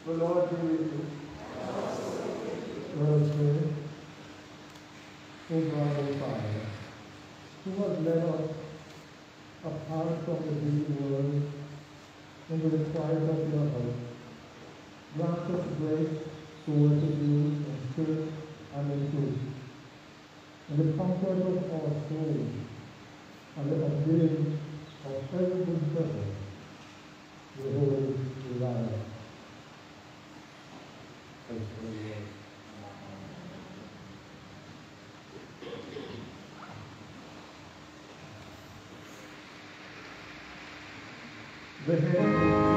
The Lord be with you. Let us pray. O God, O Father, who has led us apart from the busy world into the quiet of your house, grant us grace to worship you in spirit and in truth, in the comfort of our souls and the upbuilding of every good purpose, the holy desire. The head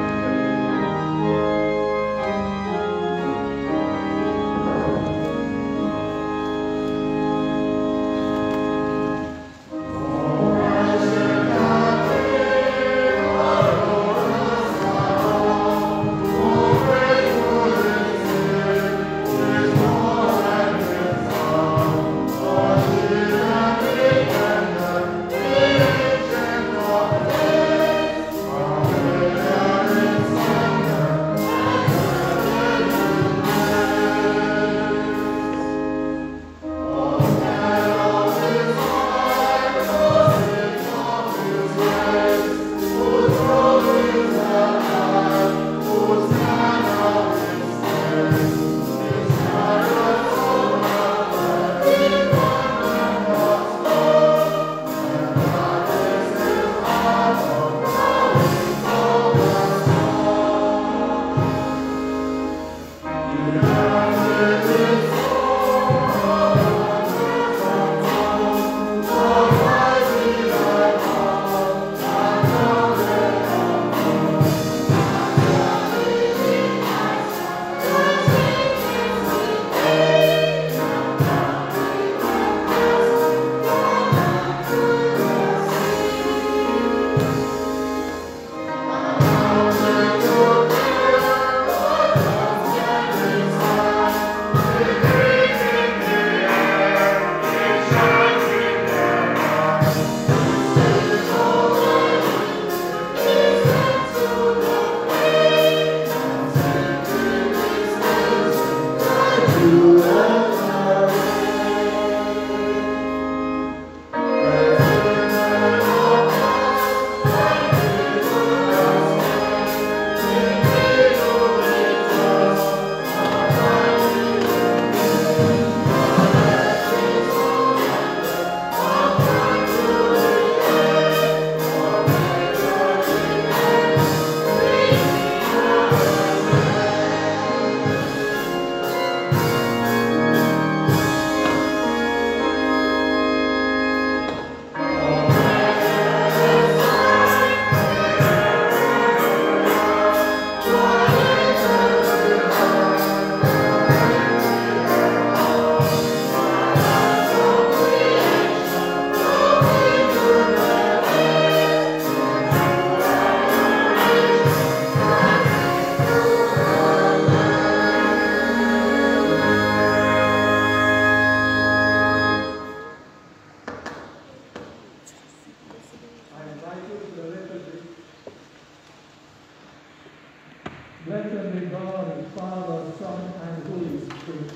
Blessed be God, Father, Son, and Holy Spirit.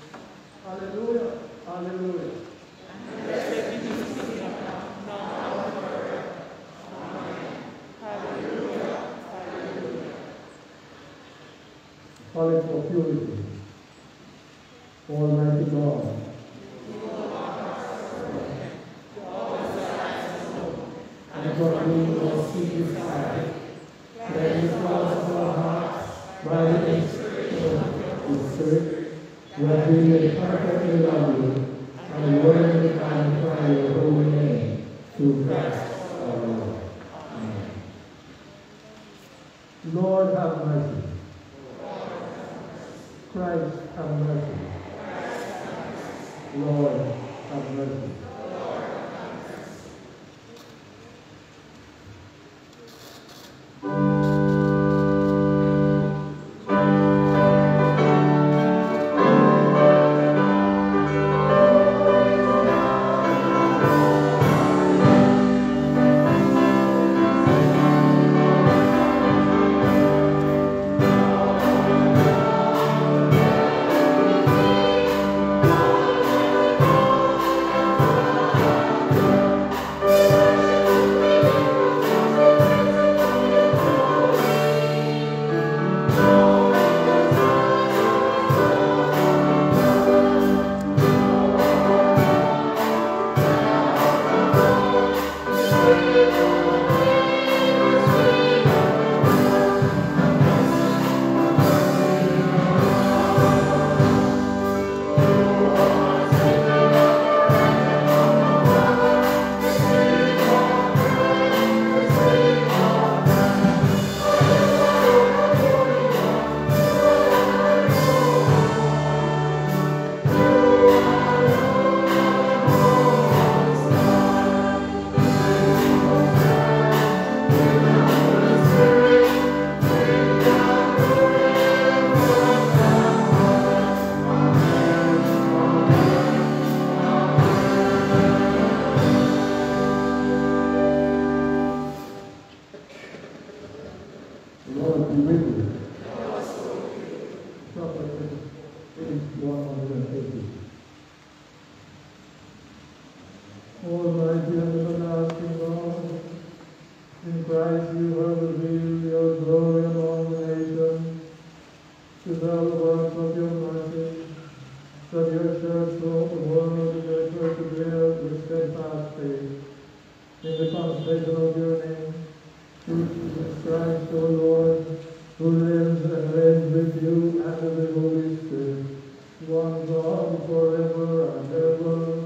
Hallelujah. Hallelujah. Calling for purity. Almighty God. And for whom our seed is high, let the flowers of our hearts, by the inspiration of the Spirit, we have been made perfectly lovely, and learn to magnify your holy name through Christ our Lord. Amen. Lord, have mercy. Christ, have mercy. Lord, have mercy. Almighty and everlasting God, in Christ you have revealed your glory among the nations, to tell the works of your mercy, that your church taught the world and may persevere with steadfast faith in the contemplation of your name, through Jesus Christ, O Lord, who lives and reigns with you and with the Holy Spirit, one God, forever and ever.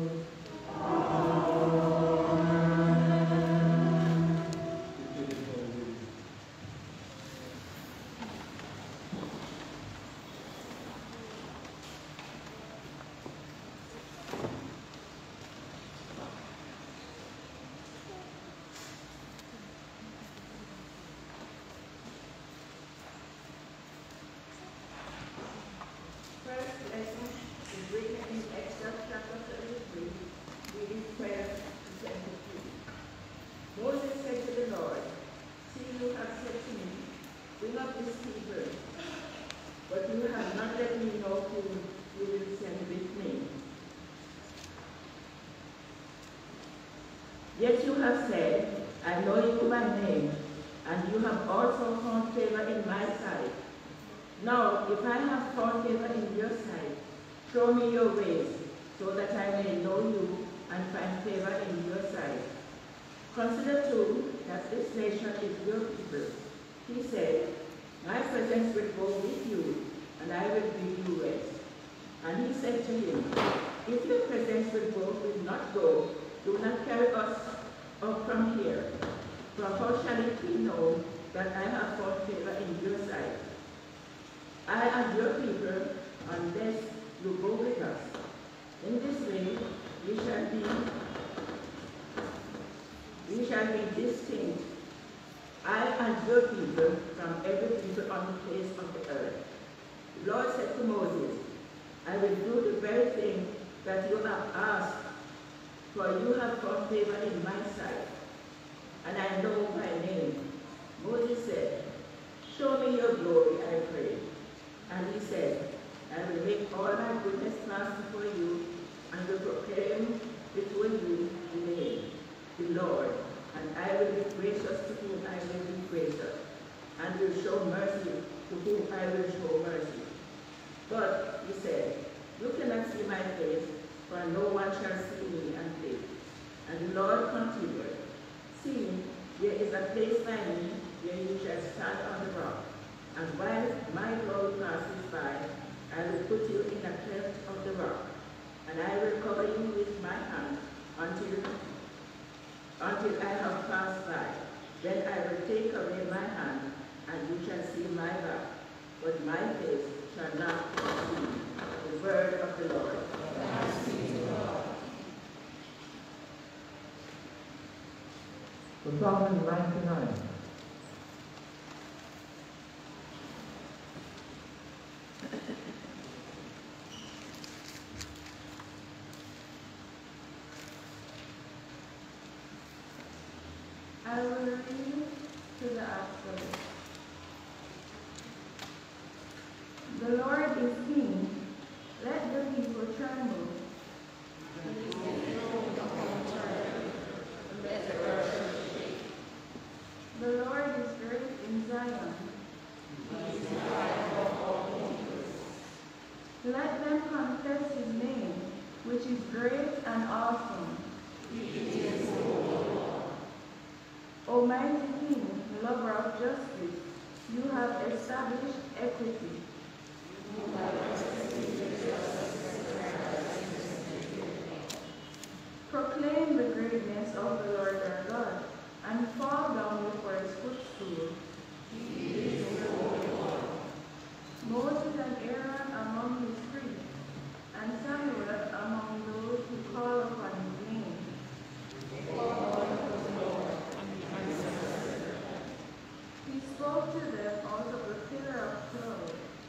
Yet you have said, I know you by name, and you have also found favor in my sight. Now, if I have found favor in your sight, show me your ways, so that I may know you and find favor in your sight. Consider too that this nation is your people. He said, my presence will go with you, and I will give you rest. And he said to him, if your presence will not go, do not carry us up from here. For how shall it be known that I have found favor in your sight? I am your people, unless you go with us. In this way, we shall be distinct, I and your people, from every people on the face of the earth. The Lord said to Moses, I will do the very thing that you have asked, for you have found favor in my sight, and I know by name. Moses said, show me your glory, I pray. And he said, I will make all my goodness pass before you, and will proclaim before you the name, the Lord. And I will be gracious to whom I will be gracious, and will show mercy to whom I will show mercy. But, he said, you cannot see my face, for no one shall see me and live. And the Lord continued, see, there is a place by me where you shall stand on the rock. And while my glory passes by, I will put you in a cleft of the rock, and I will cover you with my hand until I have passed by. Then I will take away my hand, and you shall see my back, but my face shall not be seen. The word of the Lord. Thanks be to God. The Psalm is 99. I will read to the absolute. The Lord is King. Let the people tremble. The Lord is great in Zion. Let them confess his name, which is great and awesome. Almighty King, lover of justice, you have established equity. Proclaim the greatness of the Lord our God, and fall down before his footstool. Moses and Aaron among his priests, and Samuel among those who call upon his name. He spoke to them out of the pillar of cloud.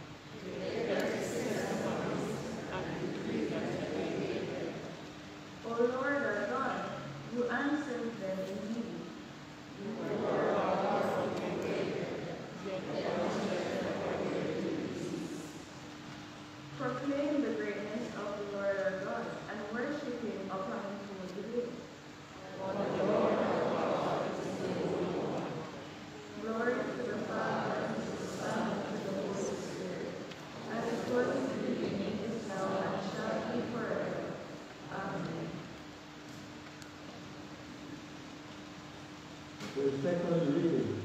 O Lord our God, you answered them indeed. The second reading.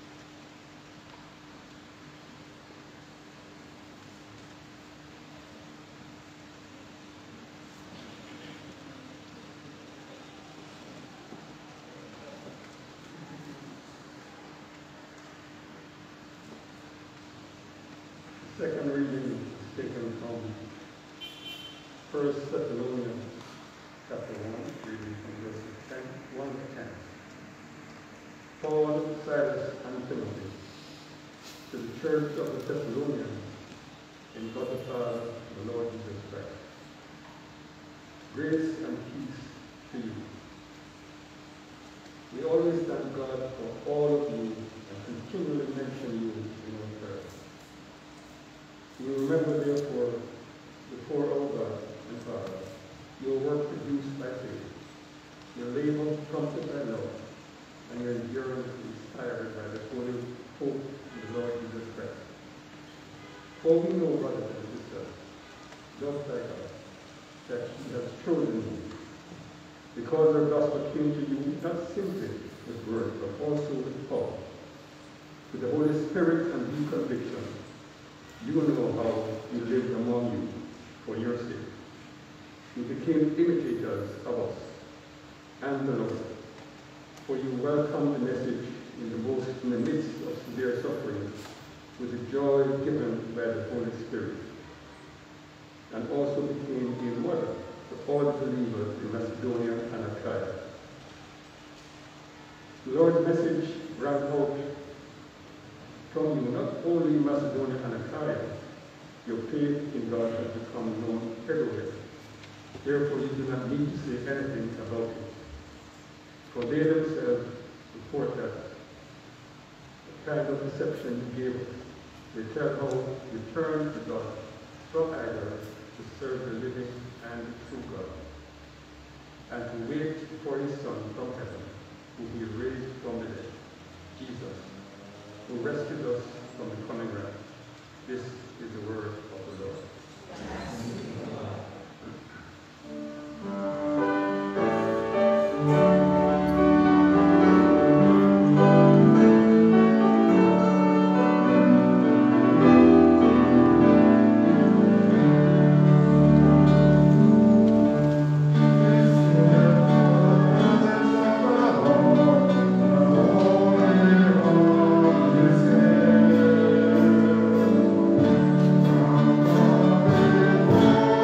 Second reading is taken from 1 Thessalonians chapter 1, reading from verses 1 to 10. Paul, Silas, and Timothy, to the church of the Thessalonians, in God the Father and the Lord Jesus Christ. Grace and peace to you. We always thank God for all of you and continually mention you in our prayers. We remember, therefore, before our God and Father, your work produced by faith, your labor prompted by love, and your endurance inspired by the holy hope in the Lord Jesus Christ. For we know, brothers and sisters, just like us, that he has chosen you, because the gospel came to you not simply with words, but also with power, with the Holy Spirit and due conviction. You know how we lived among you for your sake. You became imitators of us and the Lord, for you welcomed the message in the midst of severe suffering with the joy given by the Holy Spirit, and also became a model for all the believers in Macedonia and Achaia. The Lord's message rang out from you not only in Macedonia and Achaia. Your faith in God has become known everywhere. Therefore, you do not need to say anything about it. For they themselves report that the kind of deception you gave us. They tell how you turned to God from idols to serve the living and true God, and to wait for his Son from heaven, who he raised from the dead, Jesus, who rescued us from the coming wrath. This is the word of the Lord. Thank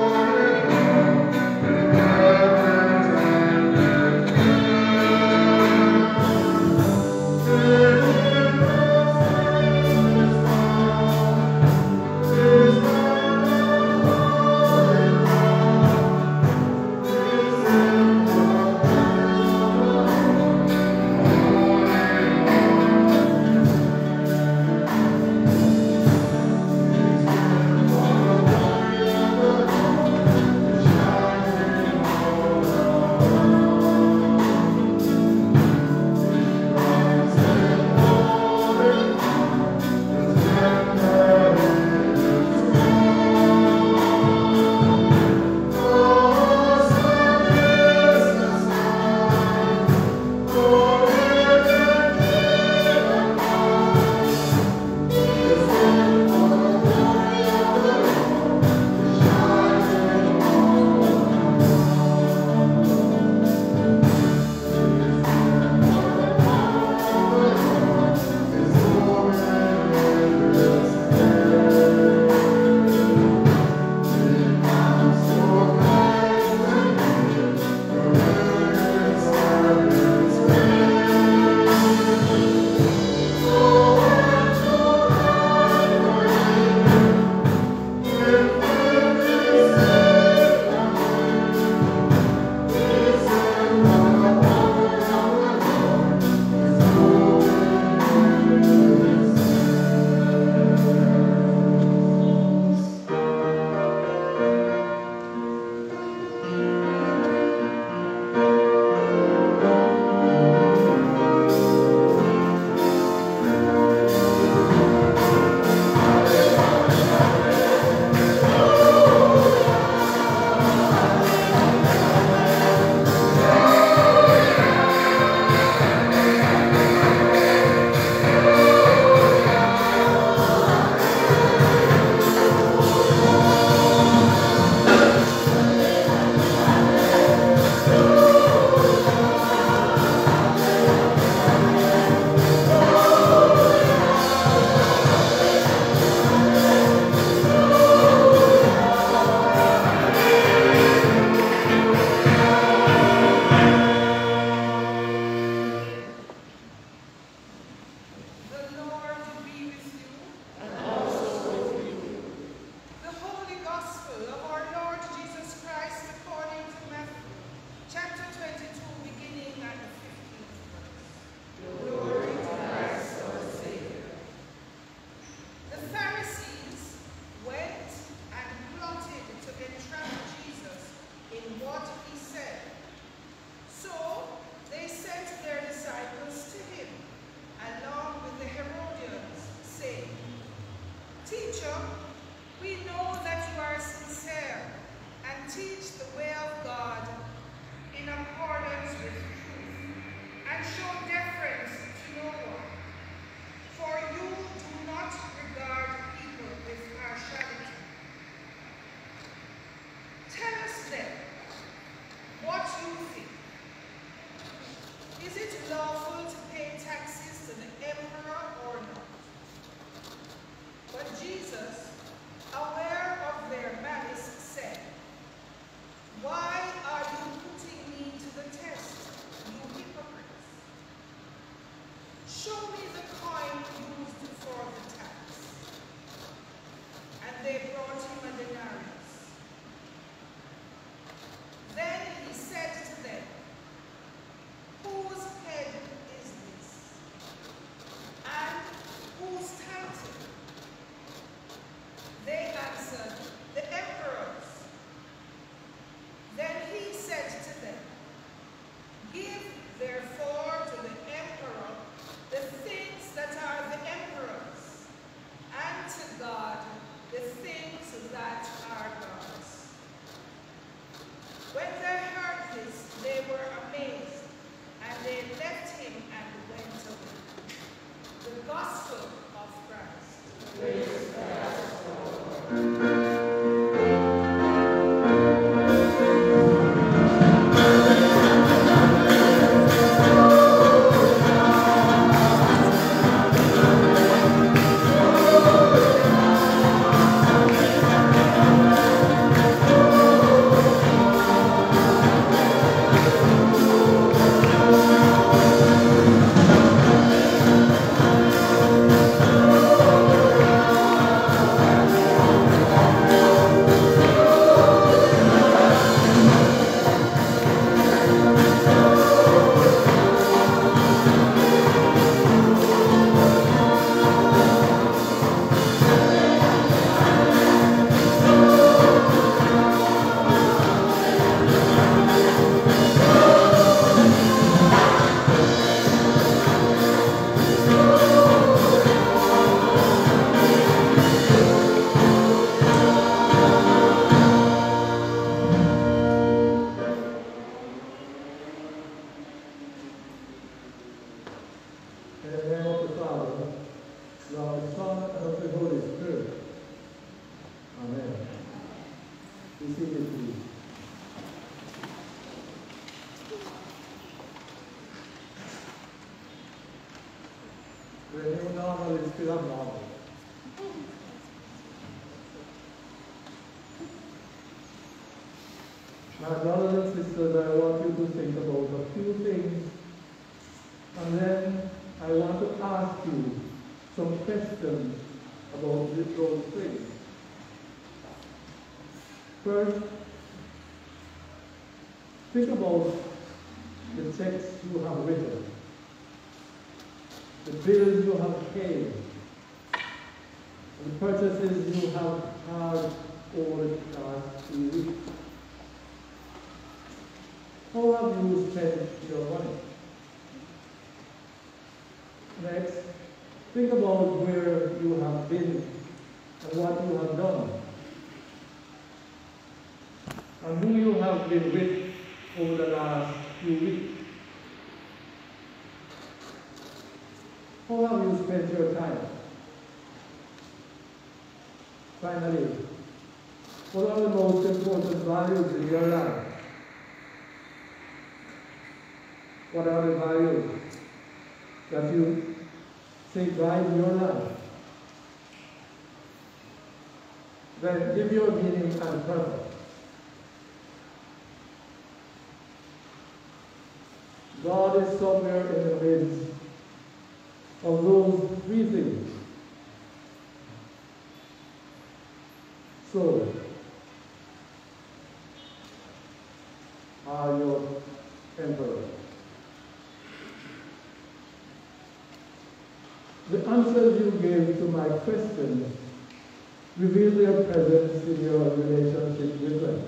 and show deference to no one. For you do not regard people with partiality. Tell us then what you think. Is it lawful to pay taxes to the emperor or not? But Jesus, aware of their malice, said, Why are you putting me to the test, you hypocrites? Show me the coin used for the tax. And they brought him a denarius. Then he said to them, Whose head is this? And whose title? They answered, The emperor's. Then he said to them, Give therefore to the emperor the things that are the emperor's, and to God the things that are God's. When they heard this, they were amazed, and they left him and went away. The Gospel of Christ. Praise God. In the name of the Father, of the Son, and of the Holy Spirit. Amen. Be seated, please. The new normal is still abnormal. My brothers and sisters, I want you to think about a few things, and then I want to ask you some questions about those things. First, think about the checks you have written, the bills you have paid, the purchases you have had over the past few weeks. How have you spent your money? Next, think about where you have been and what you have done, and who you have been with over the last few weeks. How have you spent your time? Finally, what are the most important values in your life? What are the values that you say drive your life? Then give your meaning and purpose. God is somewhere in the midst of those three things. So, are your emperor. The answers you gave to my questions reveal their presence in your relationship with them.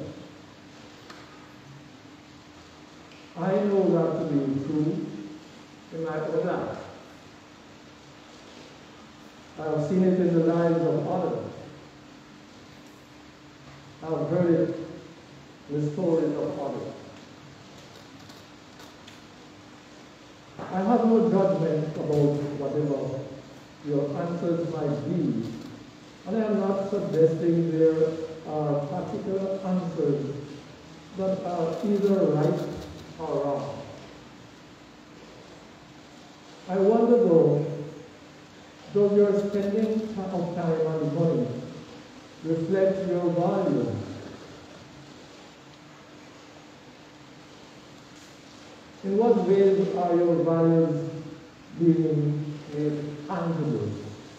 I know that to be true in my own life. I have seen it in the lives of others. I have heard it in the stories of others. I have no judgment about whatever your answers might be, and I am not suggesting there are particular answers that are either right or wrong. I wonder though, does your spending of time and money reflect your values? In what ways are your values being made tangible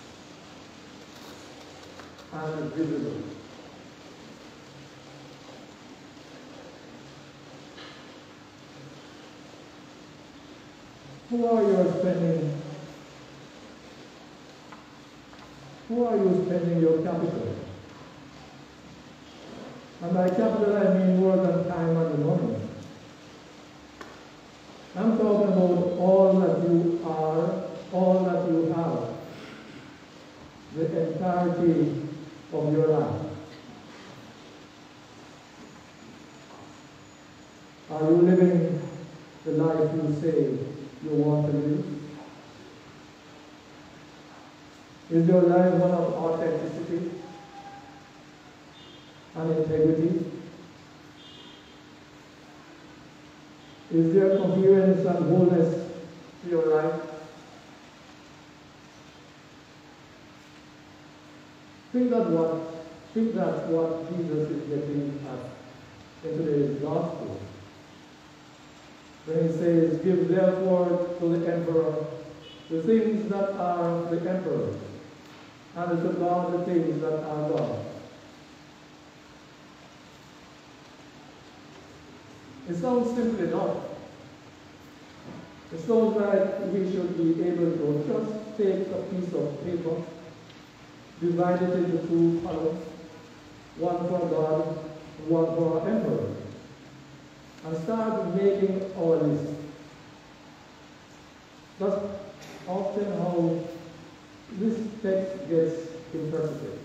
and visible? Who are you spending your capital? And by capital I mean more than time and money. I'm talking about all that you are, all that you have, the entirety of your life. Are you living the life you say you want to live? Is your life one of authenticity and integrity? Is there coherence and wholeness to your life? Think that what Jesus is getting at in today's gospel. When he says, give therefore to the emperor the things that are the emperor, and to God the things that are God. It sounds simple enough. It sounds like we should be able to just take a piece of paper, divide it into two columns, one for God, one for our emperor, and start making our list. That's often how this text gets interpreted.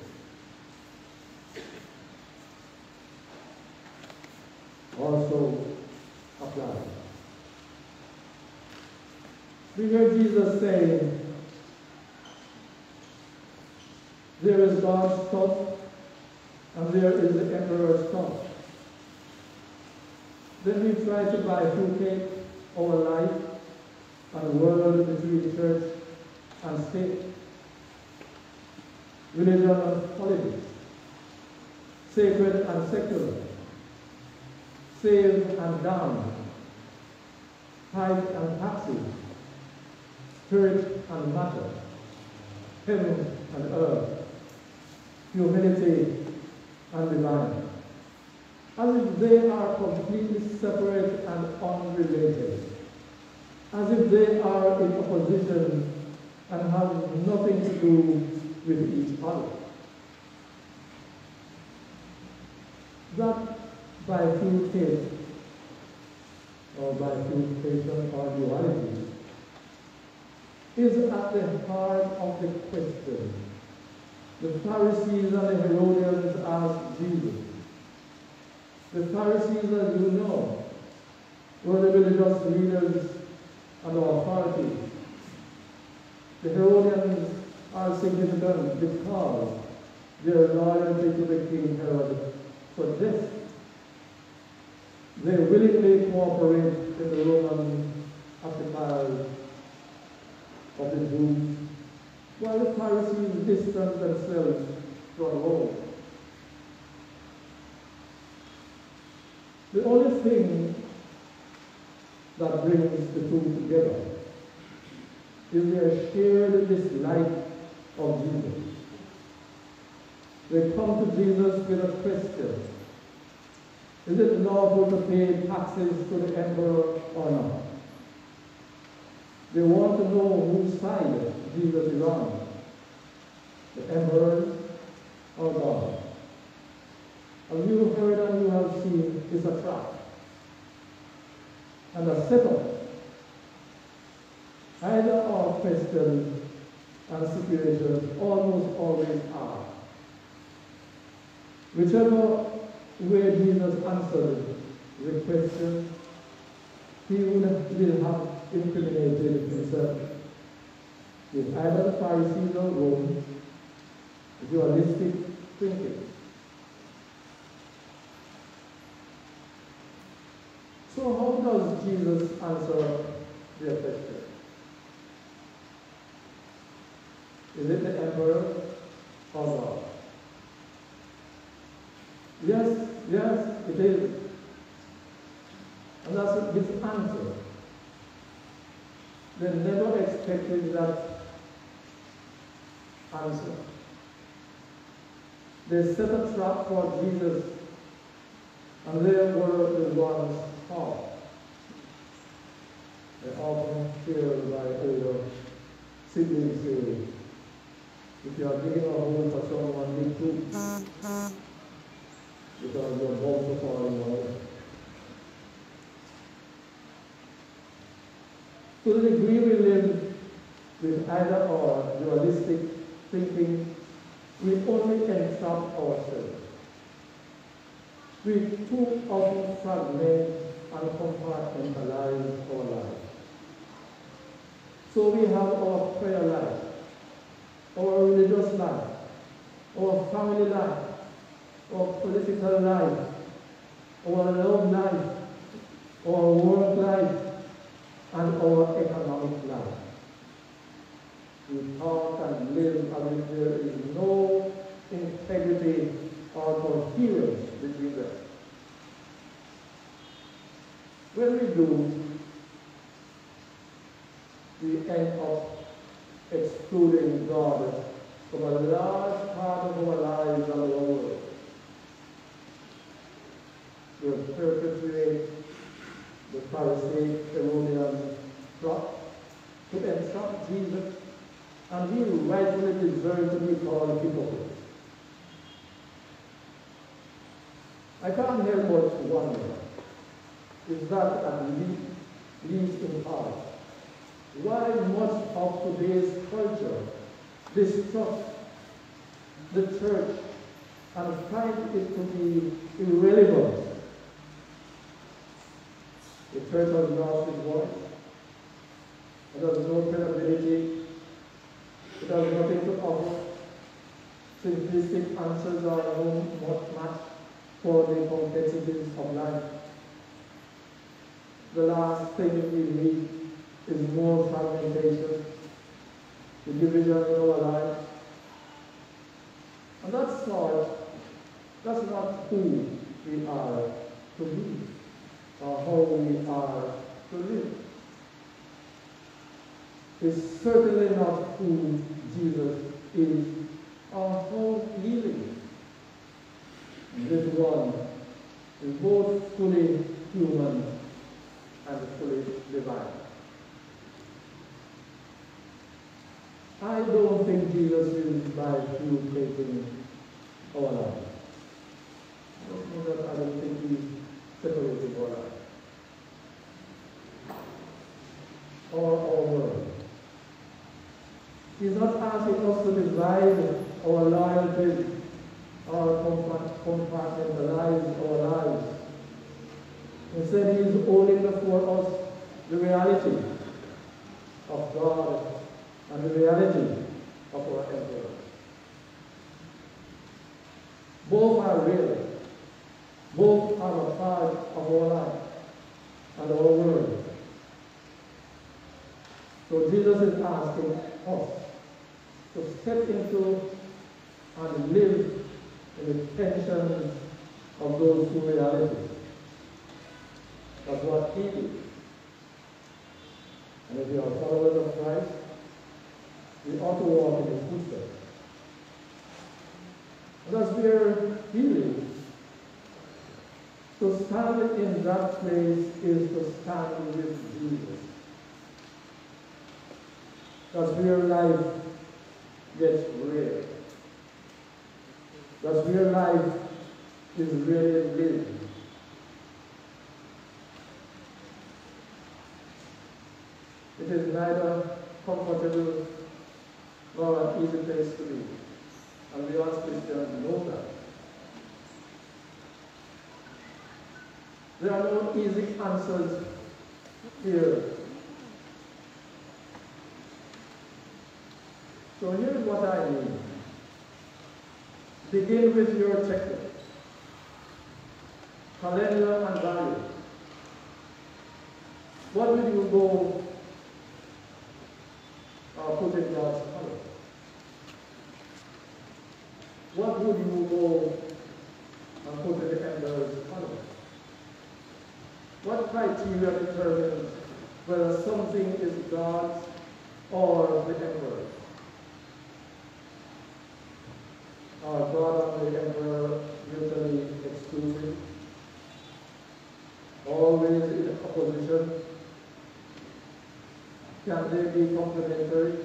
Also applied. We heard Jesus saying, there is God's stuff and there is the emperor's stuff. Then we try to bifurcate our life and world between church and state, religion and politics, sacred and secular, saved and damned, tithe and taxes, spirit and matter, heaven and earth, humility and divine, as if they are completely separate and unrelated, as if they are in opposition and have nothing to do with each other. That bifurcation or duality is at the heart of the question. The Pharisees and the Herodians asked Jesus. The Pharisees, as you know, were the religious leaders and authorities. The Herodians are significant because their loyalty to the King Herod suggests they willingly cooperate in the Roman occupiers of the Jews, while the Pharisees distance themselves from Rome. The only thing that brings the two together is their shared dislike of Jesus. They come to Jesus with a question. Is it lawful to pay taxes to the emperor or not? They want to know whose side Jesus is on, the emperor or God. As you heard and you have seen, it's a trap and a setup. Either our questions and situations almost always are. Whichever way Jesus answered the question, he will have incriminated himself. If either the Pharisees or Rome, dualistic thinking. So how does Jesus answer their question? Is it the emperor or God? Yes, it is. And that's his answer. They never expected that answer. They set a trap for Jesus, and they were the ones caught. They often hear by older siblings say, if you are digging a hole for someone, dig too. Because you're both to fall in water. To the degree we live with either or dualistic thinking, we only entrap ourselves. We too often fragment and compartmentalize our lives. So we have our prayer life, our religious life, our family life, our political life, our love life, our work life, and our economic life. We talk and live as if there is no integrity or coherence between them. When we do, we end up excluding God from a large part of our lives and our world. We perpetuate the Pharisaic Herodian plot to entrap Jesus, and he rightfully deserves to be called a hypocrite. I can't help but wonder, is that at least in part, why much of today's culture distrusts the church and find it to be irrelevant? The church has lost its voice. It has no credibility. It has nothing to offer. Simplistic answers are no much match for the complexities of life. The last thing we need is more fragmentation, the division in our lives. And that's not who we are to be, or how we are to live. It's certainly not who Jesus is, or how he lives. This one is both fully human and fully divine. I don't think Jesus is by taking our lives. I don't think he's separating our lives. Or our world. He's not asking us to divide our loyalties or compartmentalize our lives. Instead, he is holding before us the reality of God and the reality of our emperor. Both are real. Both are a part of our life and our world. So Jesus is asking us to step into and live in the tension of those two realities. That's what he did. And if we are followers of Christ, we ought to walk in his footsteps. And that's where he lives. To stand in that place is to stand with Jesus. That's where life gets real. That's where life is really lived. It is neither comfortable nor an easy place to be. And we as Christians know that. There are no easy answers here So here's what I mean. Begin with your checklist, calendar and values. What will you go put in God's calendar? What would you go and put in the emperor's calendar? What criteria determines whether something is God's or the emperor's? Are God and the emperor mutually exclusive? Always in opposition? Can they be complementary?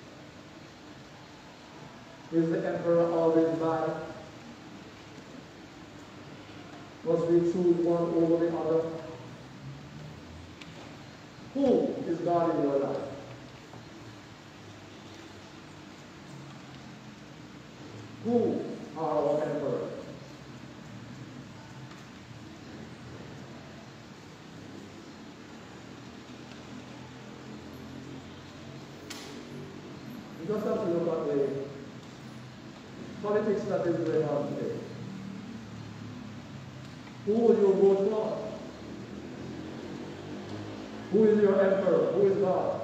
Is the emperor always bad? Must we choose one over the other? Who is God in your life? Who are our emperors? You just have to look at the politics that is going on today. Who will you vote for? Who is your emperor? Who is God?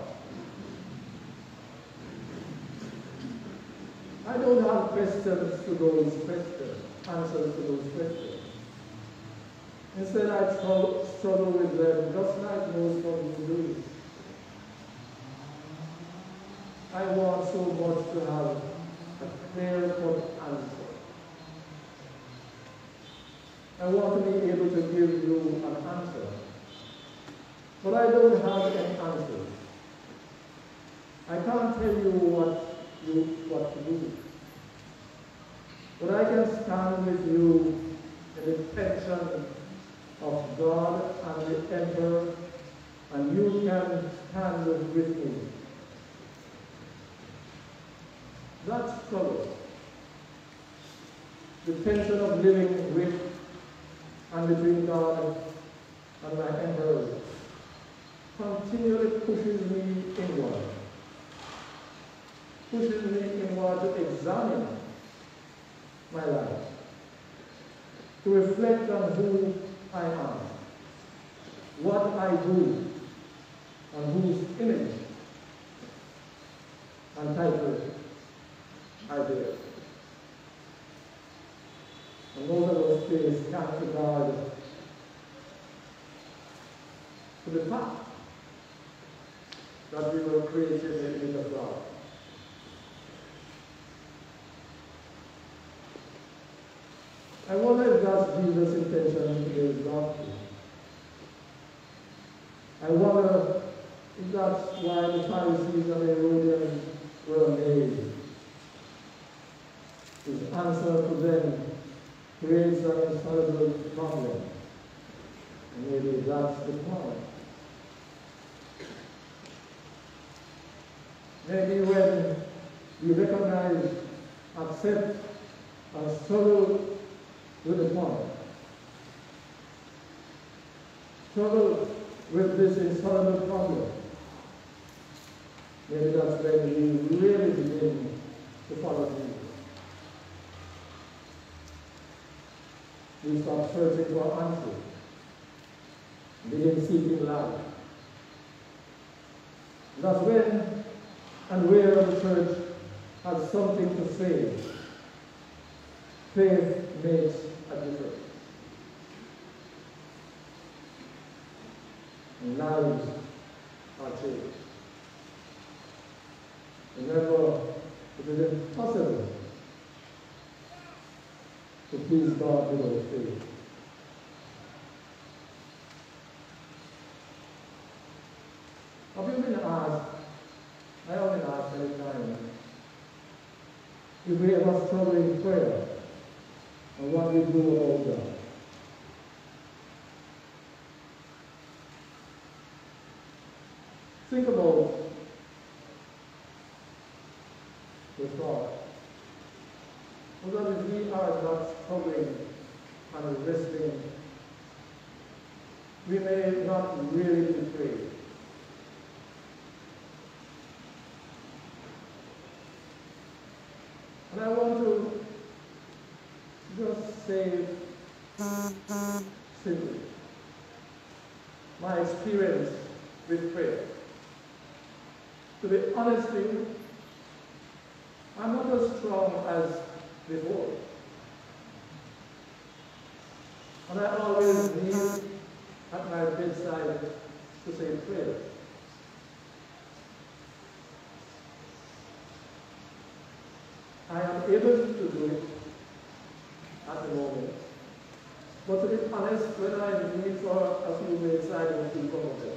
I don't have questions to those questions, answers to those questions. Instead, I struggle with them just like most of you do. I want so much to have a clear-cut answer. I want to be able to give you an answer. But I don't have any answers. I can't tell you what to do. But I can stand with you in the protection of God and the emperor, and you can stand with me. That struggle, the tension of living with and between God and my emperor, continually pushes me inward. Pushes me inward to examine my life, to reflect on who I am, what I do, and whose image and title I bear. And most of those things come to God to the fact that we were created in the image of God. I wonder if that's Jesus' intention in today's gospel. I wonder if that's why the Pharisees and the Herodians were amazed. His answer to them creates an insoluble problem. And maybe that's the point. Maybe when we recognize, accept, and struggle with the point, struggle with this insoluble problem, maybe that's when we really begin to follow Jesus. We start searching for answers, begin seeking life. That's when and where the church has something to say. Faith makes a difference. And lives are changed. Remember, it is impossible to please God without faith. Have you been asked, I have been asked many times, if we ever struggle in prayer, and what we do about that? Think about the thought. Because if we are not struggling and wrestling, we may not really be praying. say simply my experience with prayer. To be honest with you, I'm not as strong as before. And I always kneel at my bedside to say prayer. I am able to do it at the moment. But to be honest, when I kneel for a few minutes, I don't feel comfortable.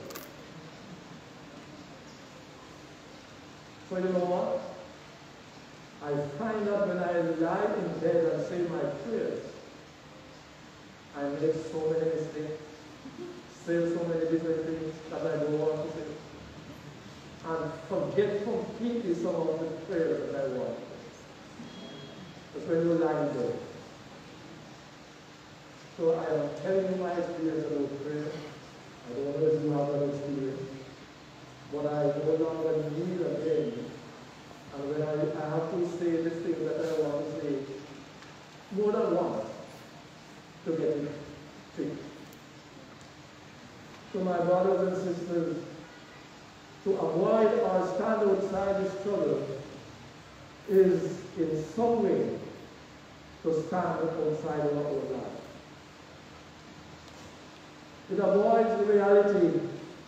So you know what? I find that when I lie in bed and say my prayers, I make so many mistakes, say so many different things that I don't want to say, and forget completely some of the prayers that I want. That's when you lie in bed. So I am telling you my experience about prayer. I don't know if you have that experience, but I no longer need again. And when I have to say the thing that I want to say, more than once, to get it fixed. So my brothers and sisters, to avoid or stand outside the struggle is in some way to stand outside our own life. It avoids the reality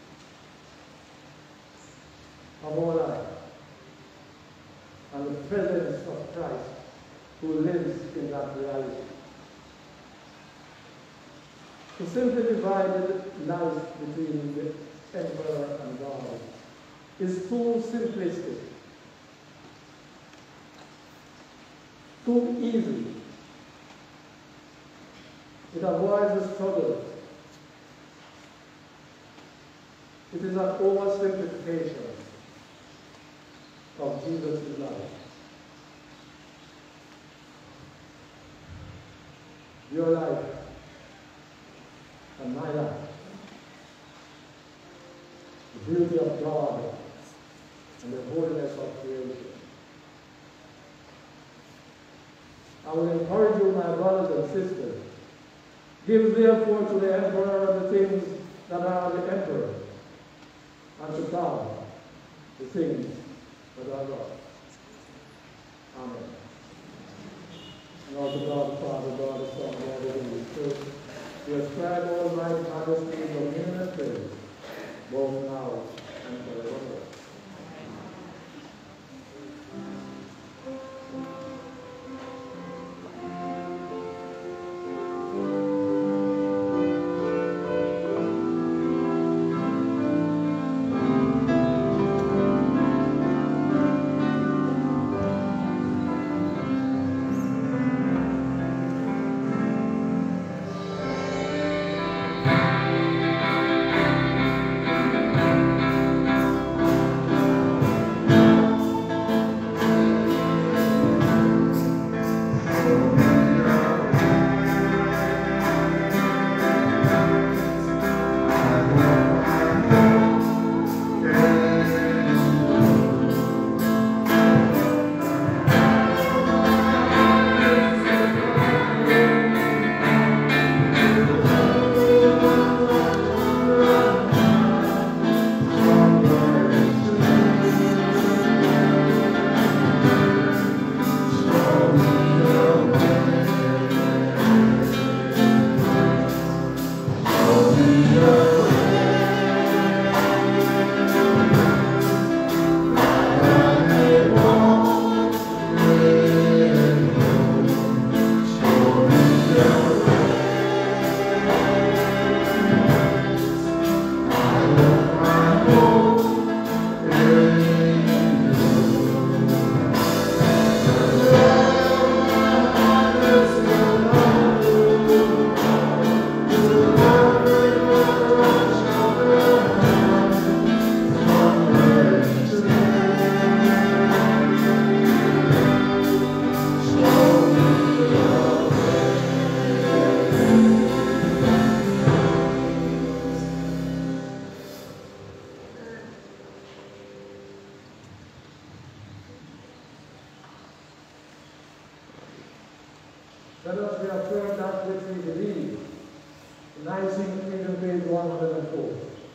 of our life and the presence of Christ who lives in that reality. To simply divide life between the emperor and God is too simplistic, too easy. It avoids the struggle. It is an oversimplification of Jesus' life. Your life and my life, the beauty of God and the holiness of creation. I will encourage you, my brothers and sisters, give therefore to the emperor the things that are the emperor, and to God the things that are God. Amen. And also God the Father, God the Son, God the Holy Spirit, we ascribe all right majesty, dominion, and praise, both now and forever. Let us reaffirm that which we believe. The Nicene Creed, page 104.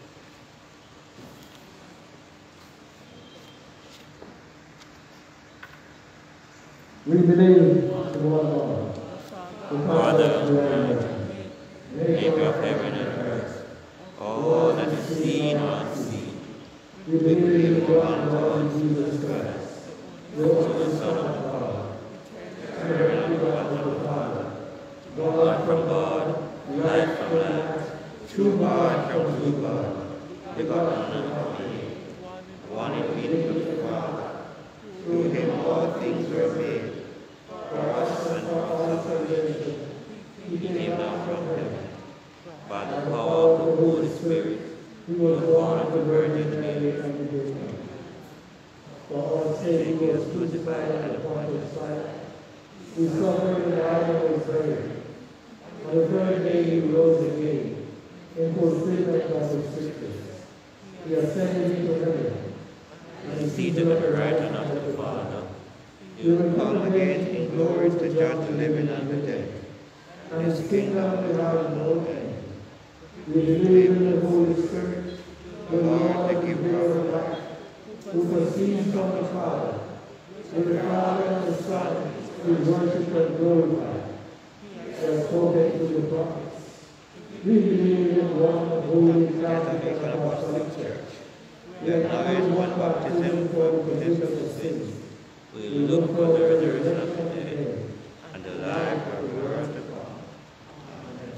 We believe in one God, the Father Almighty, maker of heaven and earth, all that is seen and unseen. We believe in one Lord Jesus Christ, the only Son of God, eternally begotten of the Father, God from God, light from light, true God from true God, begotten and omnipotent, One in being with the Father. through him all things were made. For us and for all salvation, he came down from heaven. By the power of the Holy Spirit, He was born of the Virgin Mary and became man. For our sake he was crucified and appointed fire. He suffered and died and was buried. On the third day he rose again, in fulfillment of the Scriptures. He ascended into heaven, and is seated at the right hand of the Father. He will come again in glory to judge the living and the dead, and his kingdom will have no end. We believe in the Holy Spirit, the Lord, the giver of life, who proceeds from the Father, with the Father and the Son, we worship and glorify, as spoken to the prophets. We believe in one holy Catholic and Apostolic Church. We acknowledge one baptism for the forgiveness of sins. We look for the resurrection of the dead and the life of the world to come. Amen.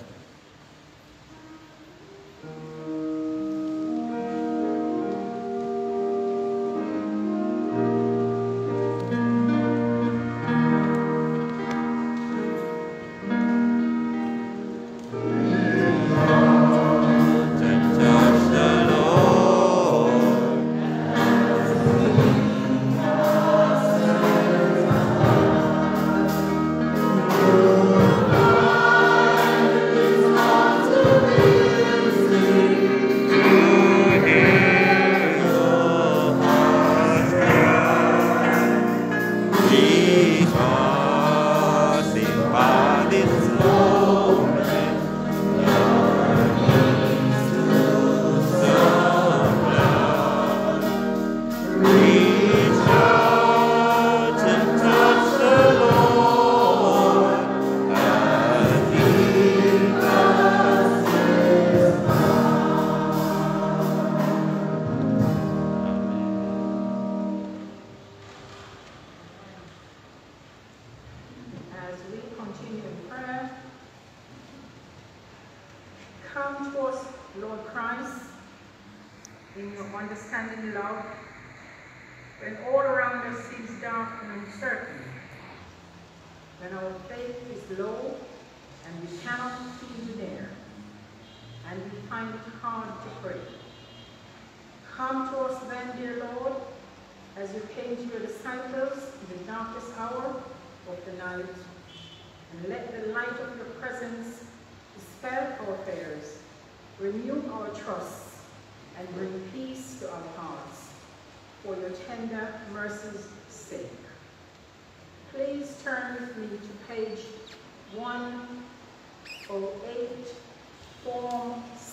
And touch the Lord. Jesus, in body's moment, your needs to supply. Reach out and touch the Lord as He passes by. As we continue in prayer, come to us, Lord Christ, in your understanding love, when all around us seems dark and uncertain, when our faith is low and we cannot feel you there, and we find it hard to pray. Come to us then, dear Lord, as you came to your disciples in the darkest hour of the night, and let the light of your presence dispel our fears, renew our trust, and bring peace to our hearts, for your tender mercy's sake. Please turn with me to page 108, Form C.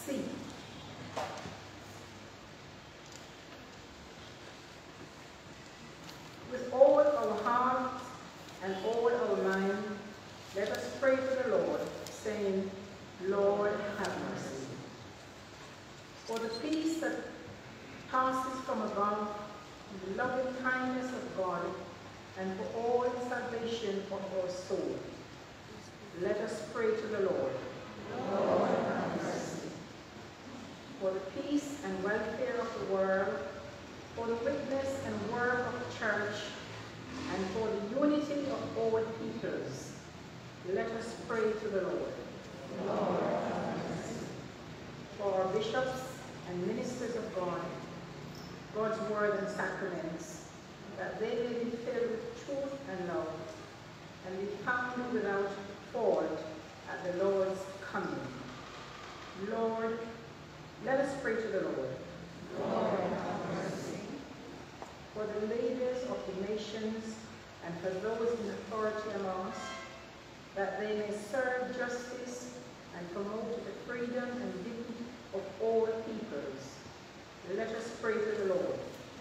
With all our heart and all our mind, let us pray to the Lord, saying, Lord, have mercy. For the peace that passes from above, and the loving kindness of God, and for all salvation of our soul, let us pray to the Lord. Lord, have mercy. For the peace and welfare of the world, for the witness and work of the church, and for the unity of all peoples, let us pray to the Lord. Lord, have mercy. For our bishops and ministers of God, God's word and sacraments, that they may be filled with truth and love, and be found without fault at the Lord's coming. Lord, let us pray to the Lord. Lord, have mercy. For the leaders of the nations, and for those in authority among us, that they may serve justice and promote the freedom and dignity of all peoples. Let us pray to the Lord.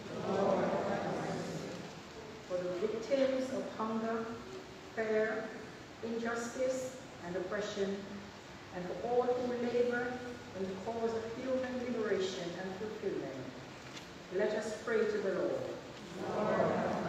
For the victims of hunger, fear, injustice, and oppression, and for all who labor in the cause of human liberation and fulfillment. Let us pray to the Lord.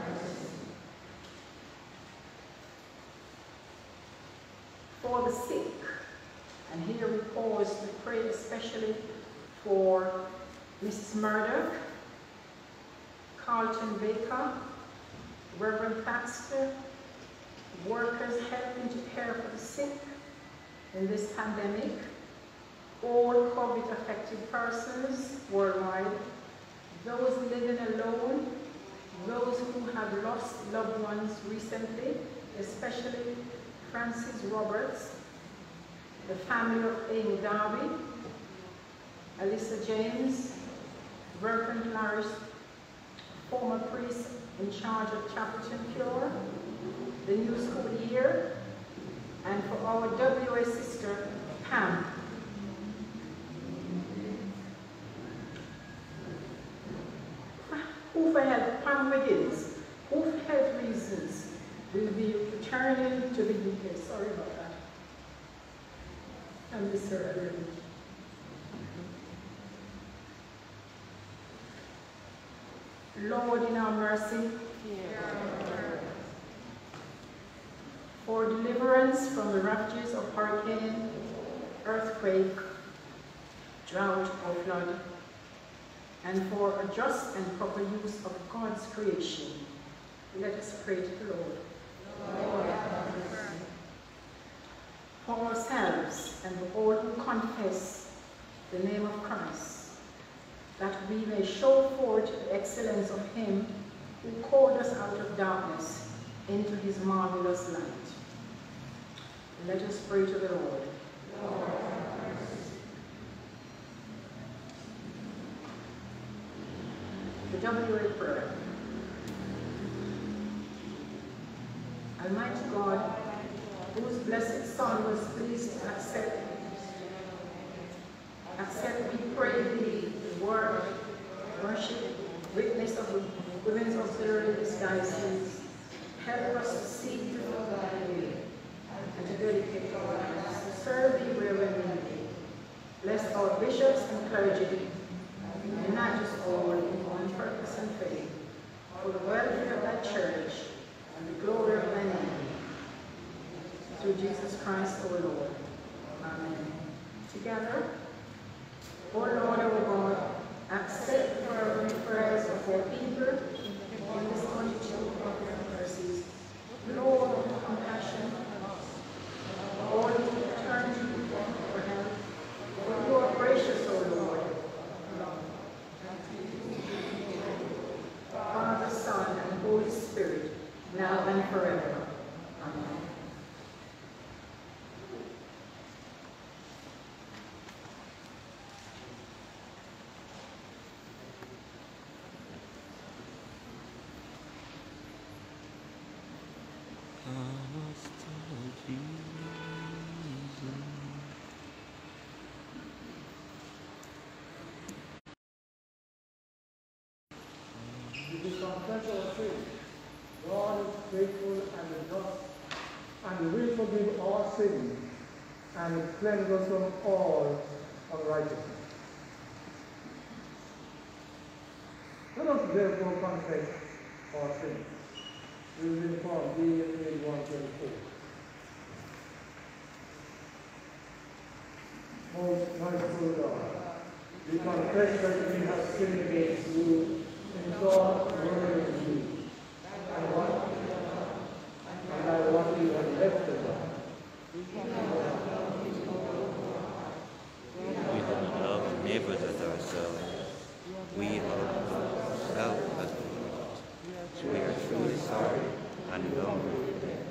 For the sick, and here we pause to pray especially for Mrs. Murdoch, Carlton Baker, Reverend Baxter, workers helping to care for the sick in this pandemic, all COVID-affected persons worldwide, those living alone, those who have lost loved ones recently, especially Francis Roberts, the family of Amy Darby, Alyssa James, Reverend Larry, former priest in charge of Chapelton Cure, the new school year, and for our WA sister, Pam. Who for health, Pam Wiggins, who for health reasons will be returning to the UK. Sorry about that. I miss her already. Lord, in our mercy, for deliverance from the ravages of hurricane, earthquake, drought, or flood, and for a just and proper use of God's creation, let us pray to the Lord. For ourselves and for all who confess the name of Christ, that we may show forth the excellence of Him who called us out of darkness into His marvelous light. Let us pray to the Lord. The WA prayer. Almighty God, whose blessed Son was pleased to accept, we pray thee, the word, worship, witness of the women's auxiliary in this diocese. Help us to seek to know thy way and to dedicate our lives to serve thee wherever we may. Bless our bishops and clergy, unite us all in one purpose and faith, for the welfare of thy church and the glory of thy name. Through Jesus Christ our Lord. Amen. Together, O Lord our God, accept the fervent prayers of your people in this multitude of your mercies. Lord of compassion, all who turn to you for help, for you are gracious, O Lord. Father, Son, and Holy Spirit, now and forever. Amen. We confess our sins. God is faithful and just, and will forgive our sins and cleanse us from all unrighteousness. Let us therefore confess our sins. We will inform thee in page 124. Most merciful God, we confess that we have sinned against you in thought, word, and deed, and by what we have left of us. We do not love neighbors as ourselves. We are help us. We are truly sorry and long repent.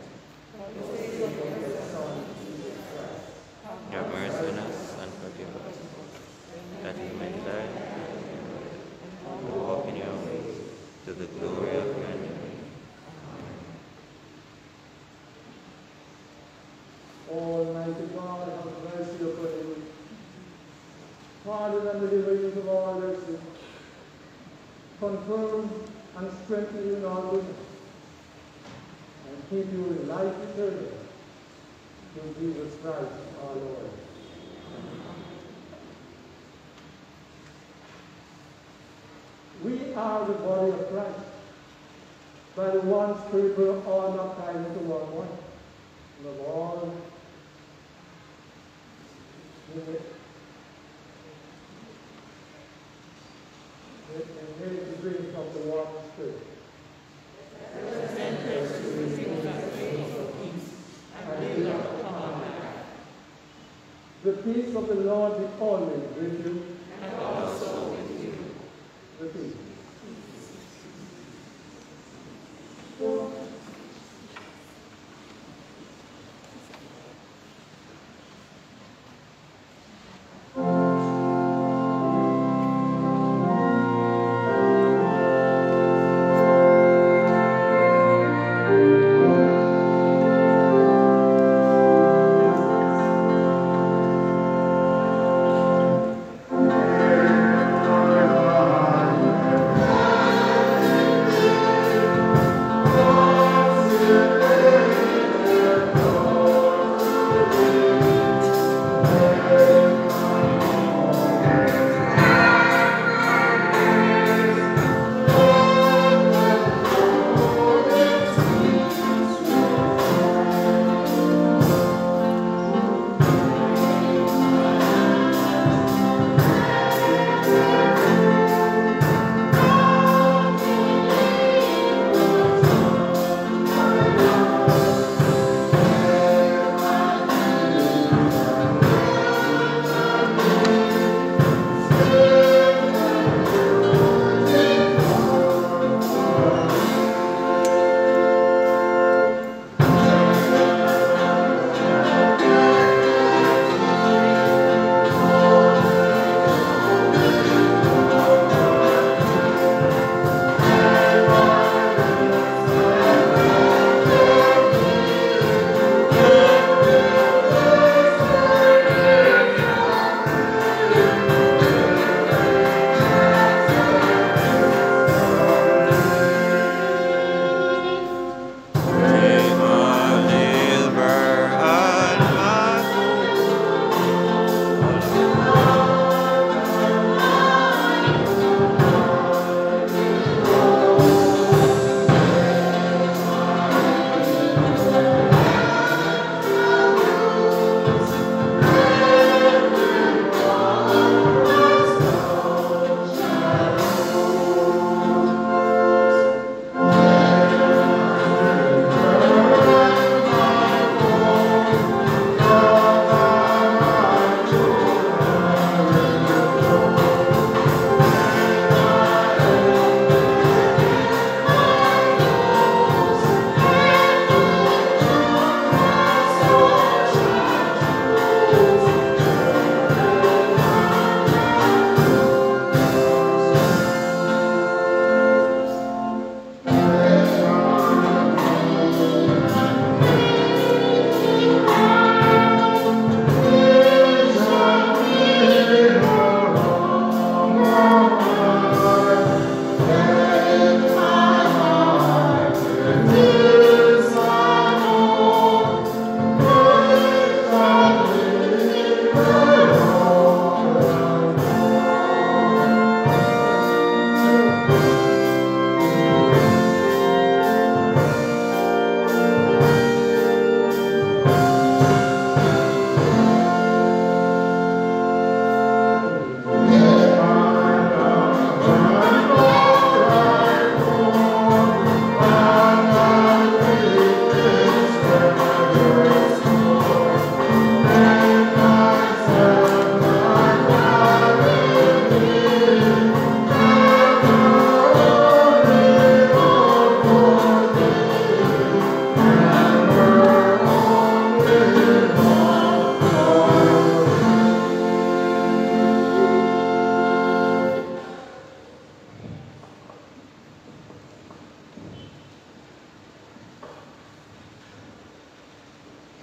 Have mercy on us and forgive us, that we may live and walk in your ways to the glory of your name. deliver you from all your sins. Confirm and strengthen you in all goodness, and keep you in life eternal through Jesus Christ our Lord. We are the body of Christ. By the one Spirit we are all baptized into one. Love all. And make the drink of the one Spirit. The peace of the Lord be always with you. And also with you. The peace.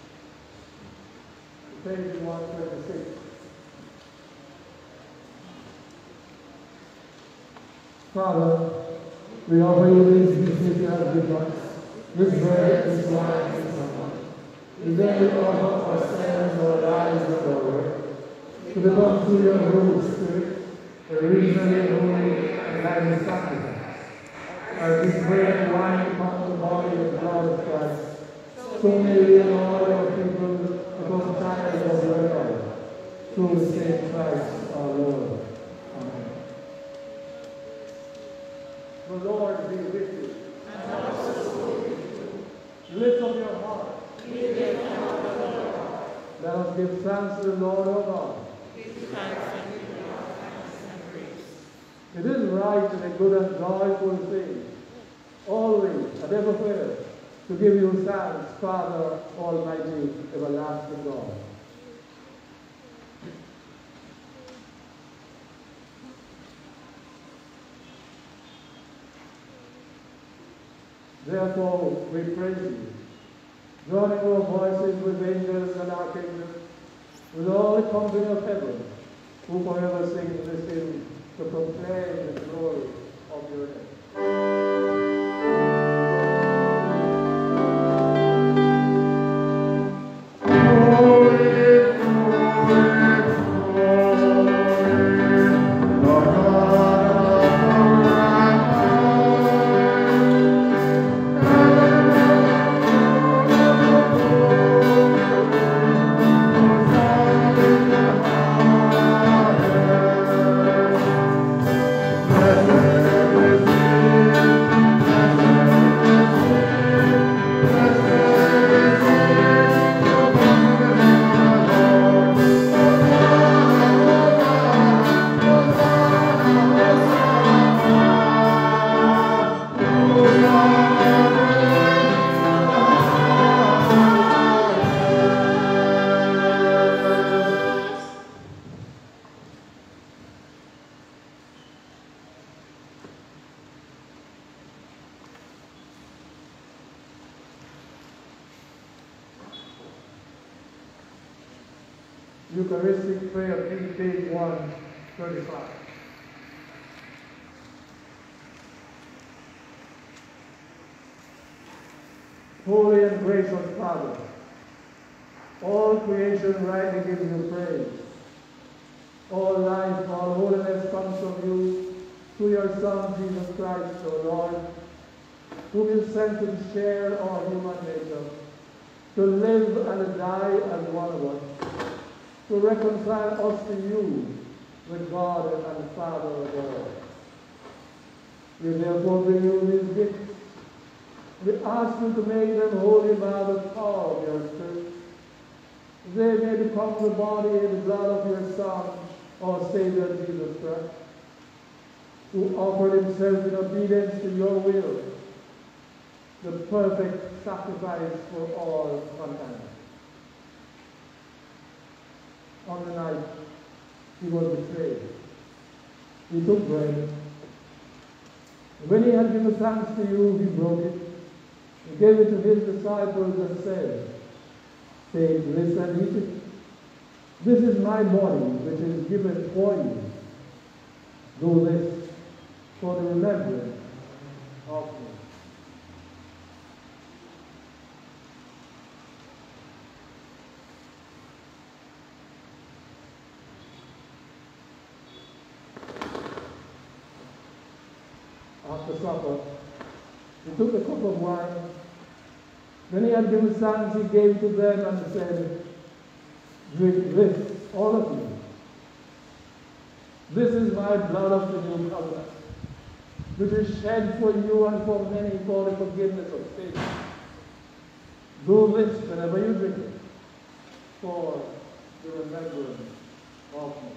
page 126. Father, we offer you this gift you have given us, this bread, this wine, this wine. We then we offer our sins, our lives, and our work, to become through your Holy Spirit, a reasonably holy and lively sacrifice. As this bread and wine become the body and blood of Christ, so may we and all our people become tired of your love, through the same Christ our Lord. Amen. The Lord be with you. And also with you. Lift up your heart. Let us give thanks to the Lord our God. It is right and a good and joyful thing, always and everywhere, to give you thanks, Father, Almighty, everlasting God. Therefore, we praise you, joining our voices with angels and archangels, with all the company of heaven, who forever sing this hymn to proclaim the glory of your name. Eucharistic prayer, page 135. Holy and gracious Father, all creation rightly gives you praise. All life, all holiness comes from you through your Son, Jesus Christ, our Lord, whom you sent to share our human nature, to live and die as one of us, to reconcile us to you with God and Father of all. We therefore bring you these gifts. We ask you to make them holy by the power of your Spirit. They may become the body and blood of your Son, our Savior Jesus Christ, who offered himself in obedience to your will, the perfect sacrifice for all mankind. On the night he was betrayed, he took bread. When he had given thanks to you, he broke it. He gave it to his disciples and said, "Take this and eat it. This is my body, which is given for you. Do this for the remembrance of me." After supper, he took a cup of wine. When he had given thanks, he gave to them and said, "Drink this, all of you. This is my blood of the new covenant, which is shed for you and for many for the forgiveness of sins. Do this whenever you drink it, for the remembrance of me."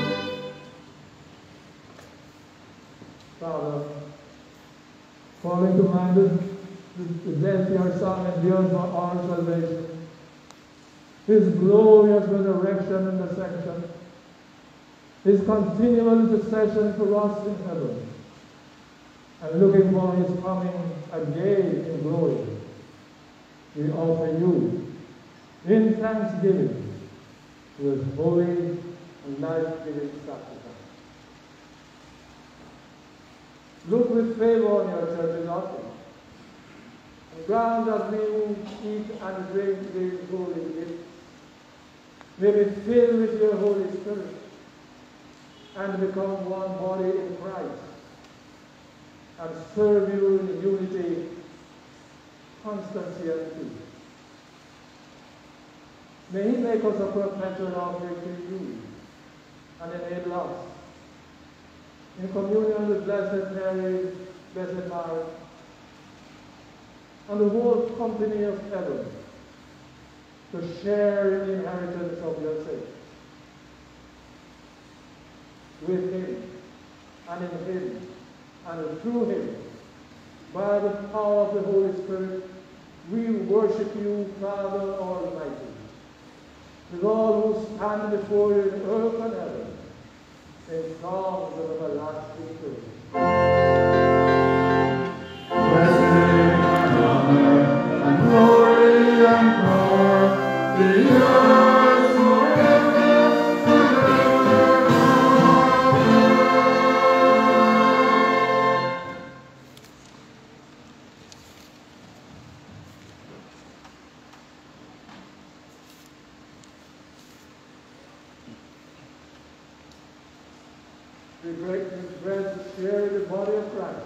Calling resurrection, His glorious resurrection and ascension, His continual intercession for us in heaven, and looking for His coming again in glory, we offer you, in thanksgiving, His holy and life-giving sacrifice. Look with favor on your church's offering, and grant that we who eat and drink these holy gifts may be filled with your Holy Spirit and become one body in Christ, and serve you in unity, constancy, and peace. May He make us a perpetual offering to you and enable us, in communion with Blessed Mary, Blessed Mary, and the whole company of heaven, to share in the inheritance of your saints. With Him, and in Him, and through Him, by the power of the Holy Spirit, we worship you, Father Almighty, with all who stand before you in earth and heaven, in songs of everlasting praise. Blessing and honor and glory and power be yours forever and ever. We break this bread to share in the body of Christ.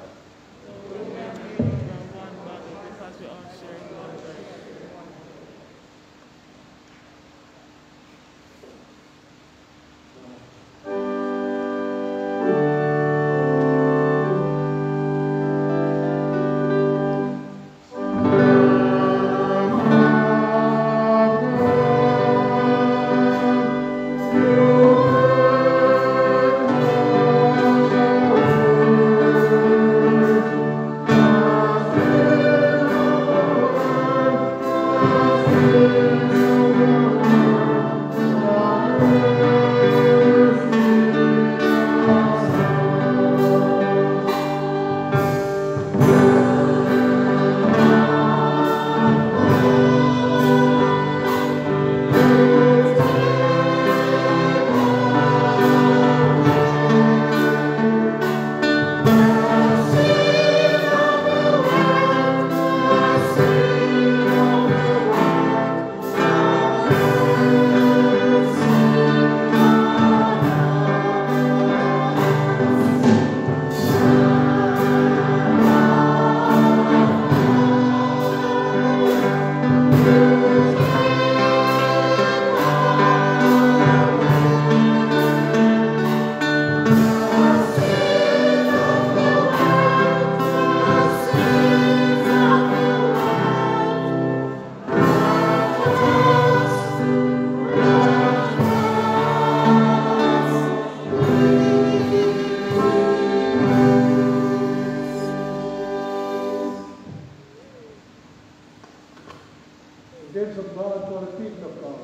The gifts of God for the people of God.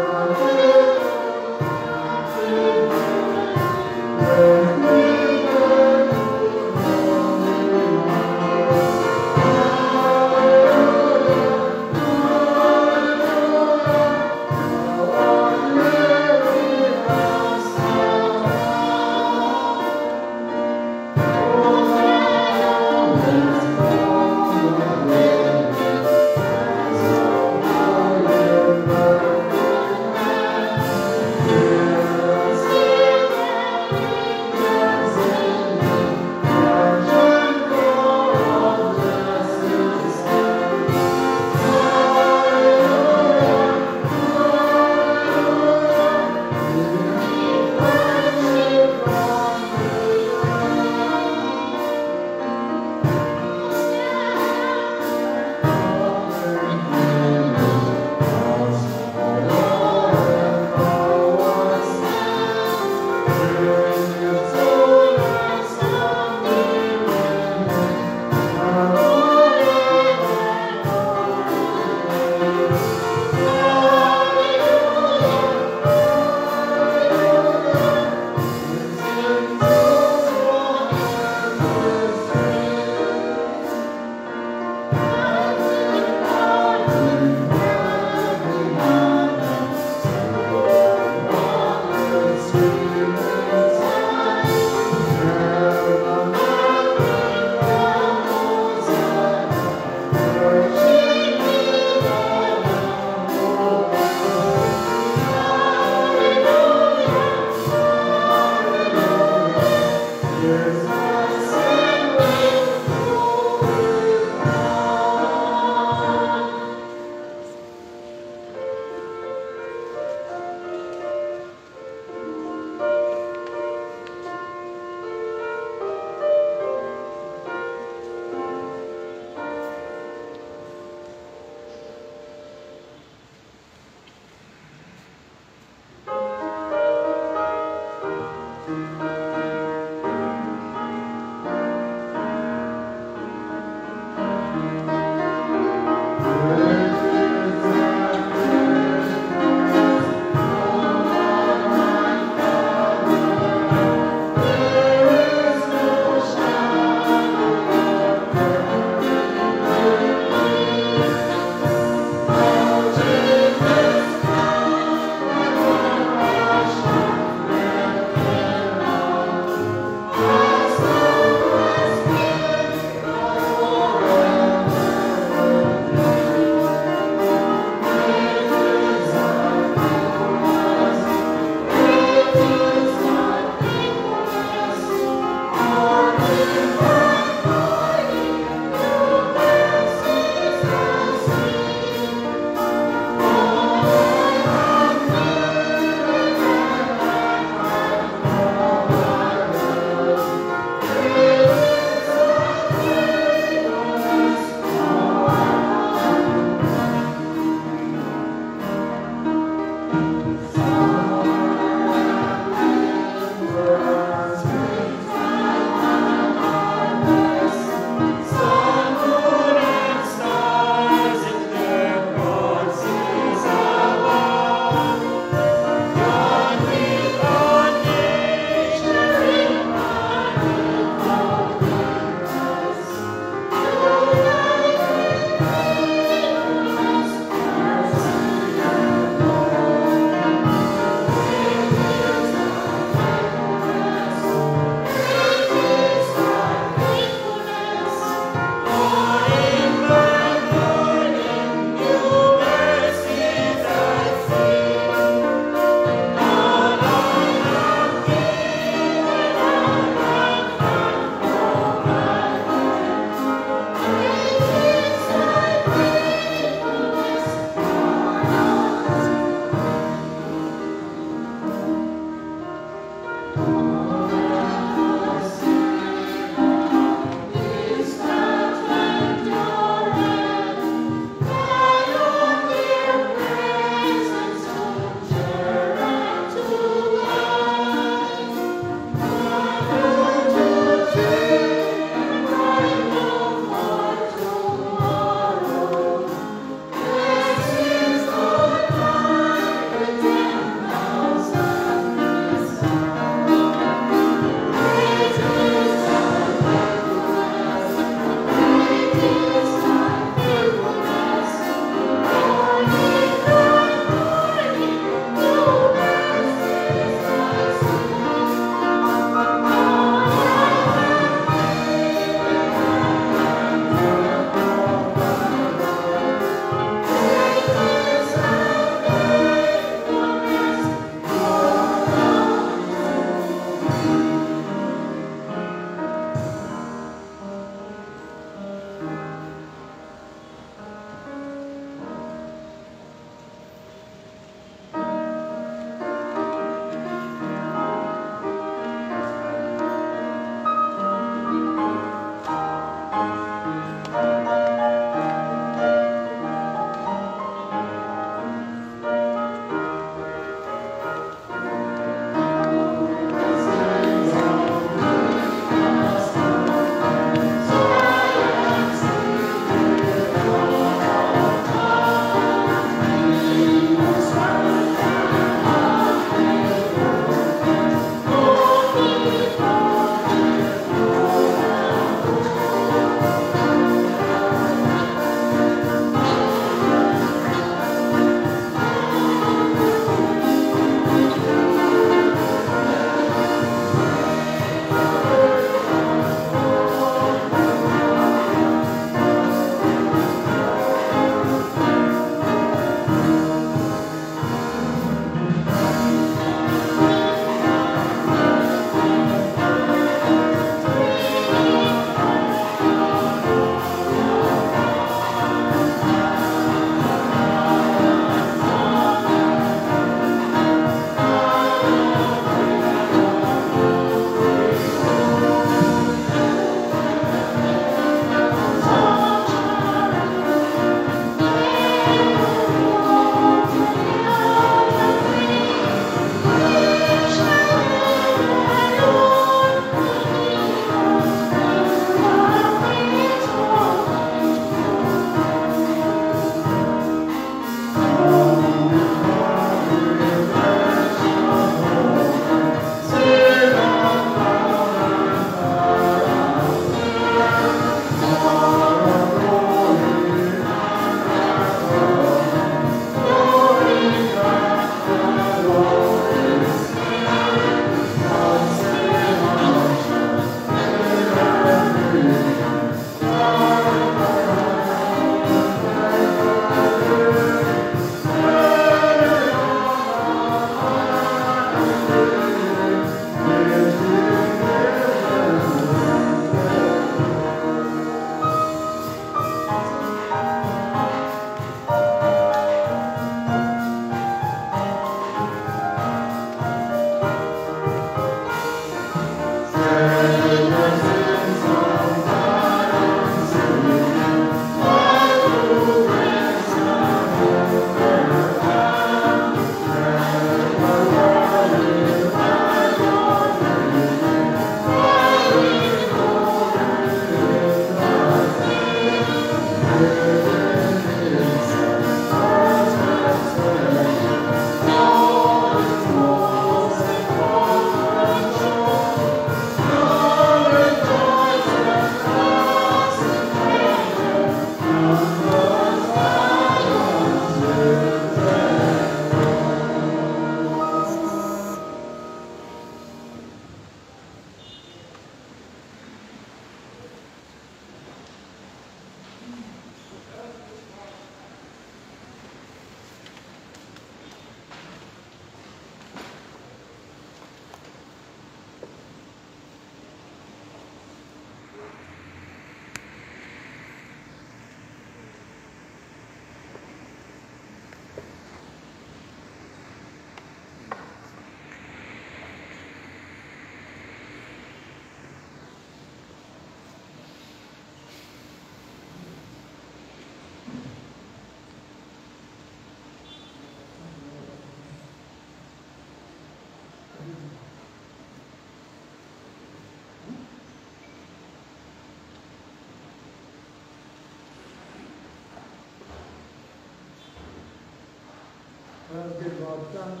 thanks.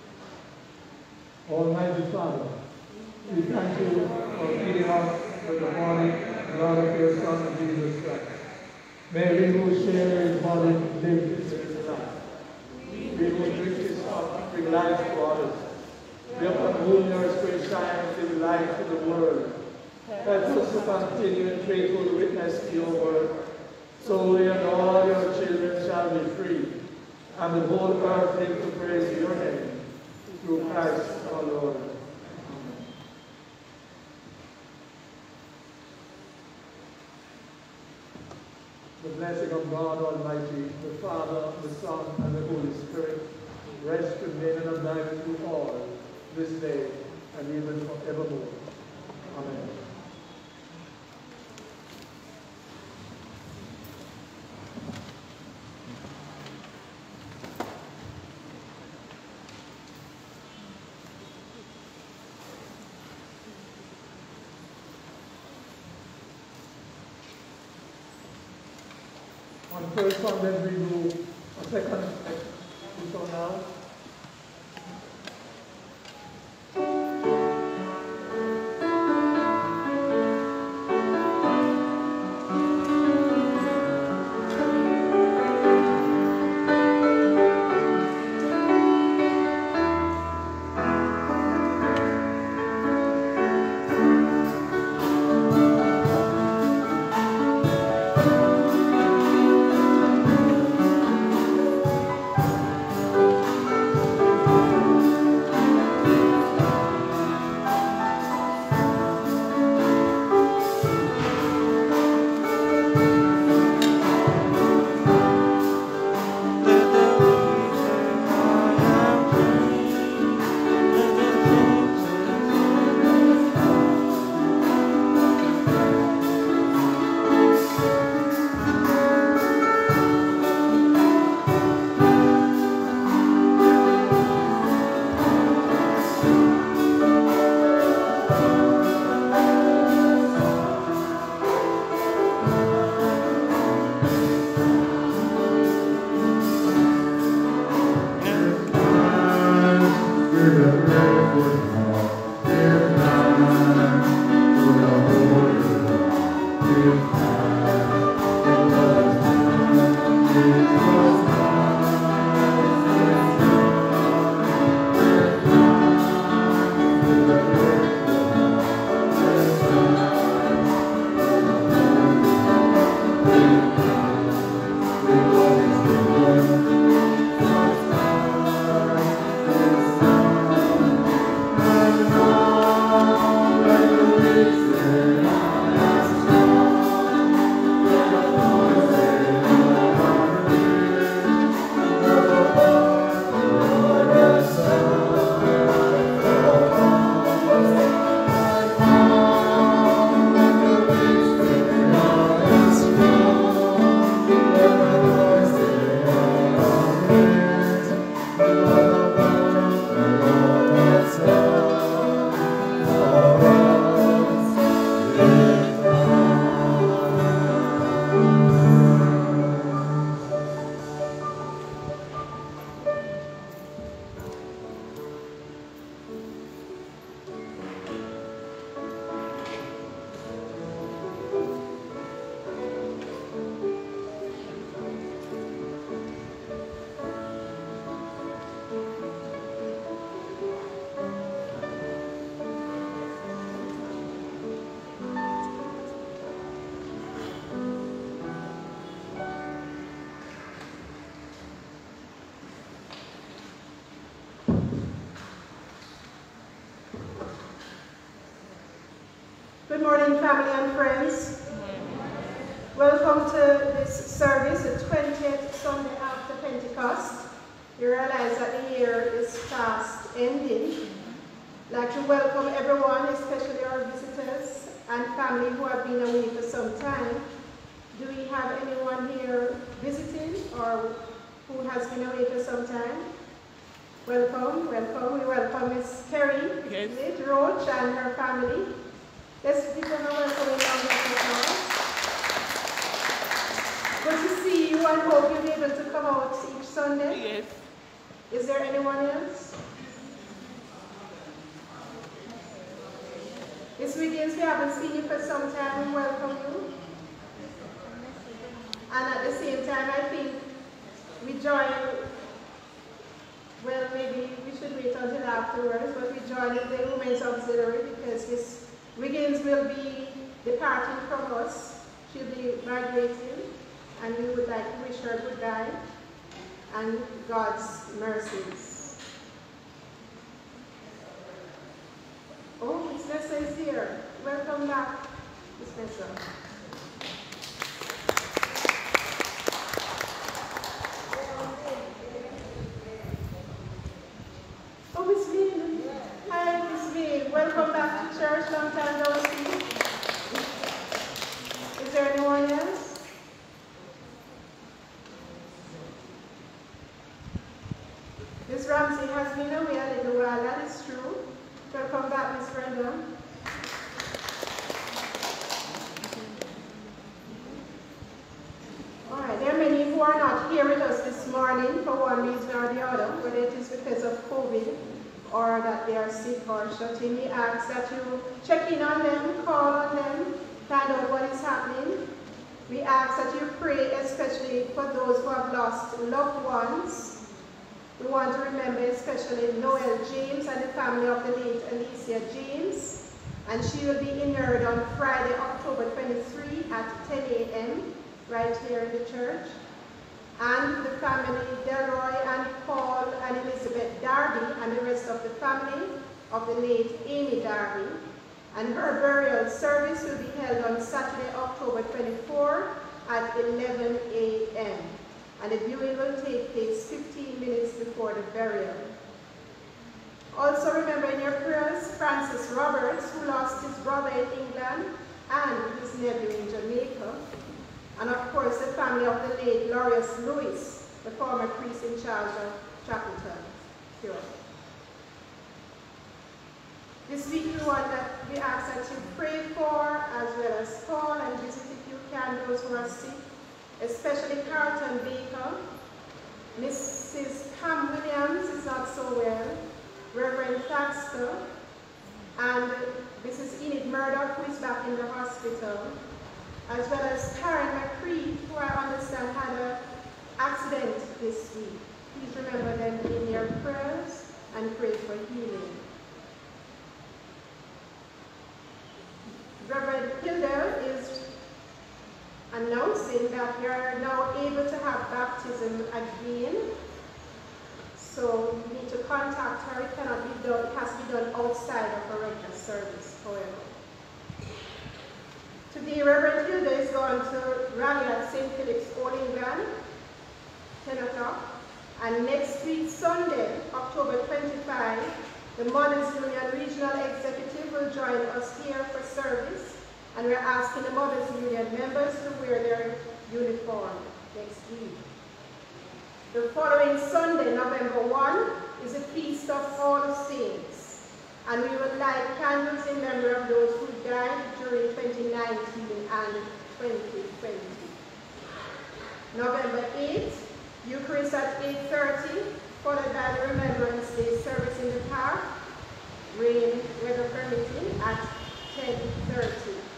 Almighty Father, we thank you for feeding us with the body and blood of your Son, Jesus Christ. May we who share his body live his life. We who drink his cup bring life to others. We upon whom your spirit shines in light to the world. Help us to continue in faithful witness to your word, so we and all your children shall be free, and the whole earth live to praise your name, through Christ our Lord. Amen. The blessing of God Almighty, the Father, the Son, and the Holy Spirit, rest, remain, and abide with you all, this day and even forevermore. Amen. On first Sunday we do a second so now. Good morning, family and friends. Welcome to this service, the 20th Sunday after Pentecost. You realize that the year is fast ending. I'd like to welcome everyone, especially our visitors and family who have been away for some time. Do we have anyone here visiting or who has been away for some time? Welcome, welcome. We welcome Miss Kerry Roach and her family. Let's give them a welcome in round of applause. Good to see you and hope you'll be able to come out each Sunday. Yes. Is there anyone else? Miss Wiggins, we haven't seen you for some time. We welcome you. And at the same time, I think we join, well, maybe we should wait until afterwards, but we join the Women's Auxiliary because Miss Wiggins will be departing from us. She'll be migrating, and we would like to wish her goodbye and God's mercies. Oh, Miss Nessa is here. Welcome back, Miss Nessa. Oh, Miss Veen. Hi, Miss Veen. Welcome back to church. Long time no see. Is there anyone else? Miss Ramsey has been away a little while, that is true. Welcome back, Miss Brenda. Alright, there are many who are not here with us this morning for one reason or the other, whether it is because of COVID or that they are sick or shut in. We ask that you check in on them, call on them, find out what is happening. We ask that you pray especially for those who have lost loved ones. We want to remember especially Noel James and the family of the late Alicia James. And she will be injured on Friday, October 23 at 10 a.m. right here in the church. And the family, Delroy and Paul and Elizabeth Darby and the rest of the family of the late Amy Darby. And her burial service will be held on Saturday, October 24 at 11 a.m. And the viewing will take place 15 minutes before the burial. Also remember in your prayers Francis Roberts, who lost his brother in England and his nephew in Jamaica. And of course the family of the late Lawrence Lewis, the former priest in charge of Shackleton, Cure. This week we ask that you pray for, as well as call and visit if you can, those who are sick, especially Carlton Baker. Mrs. Pam Williams is not so well, Reverend Thaxter, and Mrs. Enid Murdoch, who is back in the hospital, as well as Karen McCree, who I understand had an accident this week. Please remember them in your prayers and pray for healing. Reverend Hilda is announcing that we are now able to have baptism again. So we need to contact her. It cannot be done, it has to be done outside of a regular service, however. Today, Reverend Hilda is going to rally at St. Philip's, Old England, 10 o'clock. And next week, Sunday, October 25, the Mothers Union Regional Executive will join us here for service. And we're asking the Mothers Union members to wear their uniform next week. The following Sunday, November 1, is the Feast of All Saints. And we would light candles in memory of those who died during 2019 and 2020. November 8th, Eucharist at 8:30, followed by the Remembrance Day service in the park, rain, weather permitting, at 10:30.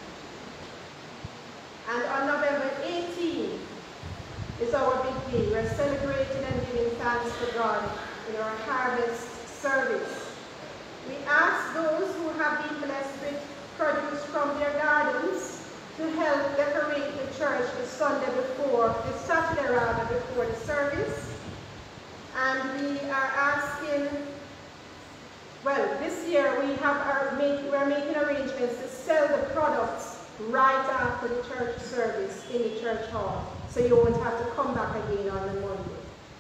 And on November 18th is our big day. We're celebrating and giving thanks to God in our harvest service. We ask those who have been blessed with produce from their gardens to help decorate the church the Saturday before the service. And we are asking, well, this year we're making arrangements to sell the products right after the church service in the church hall, so you won't have to come back again on the Monday.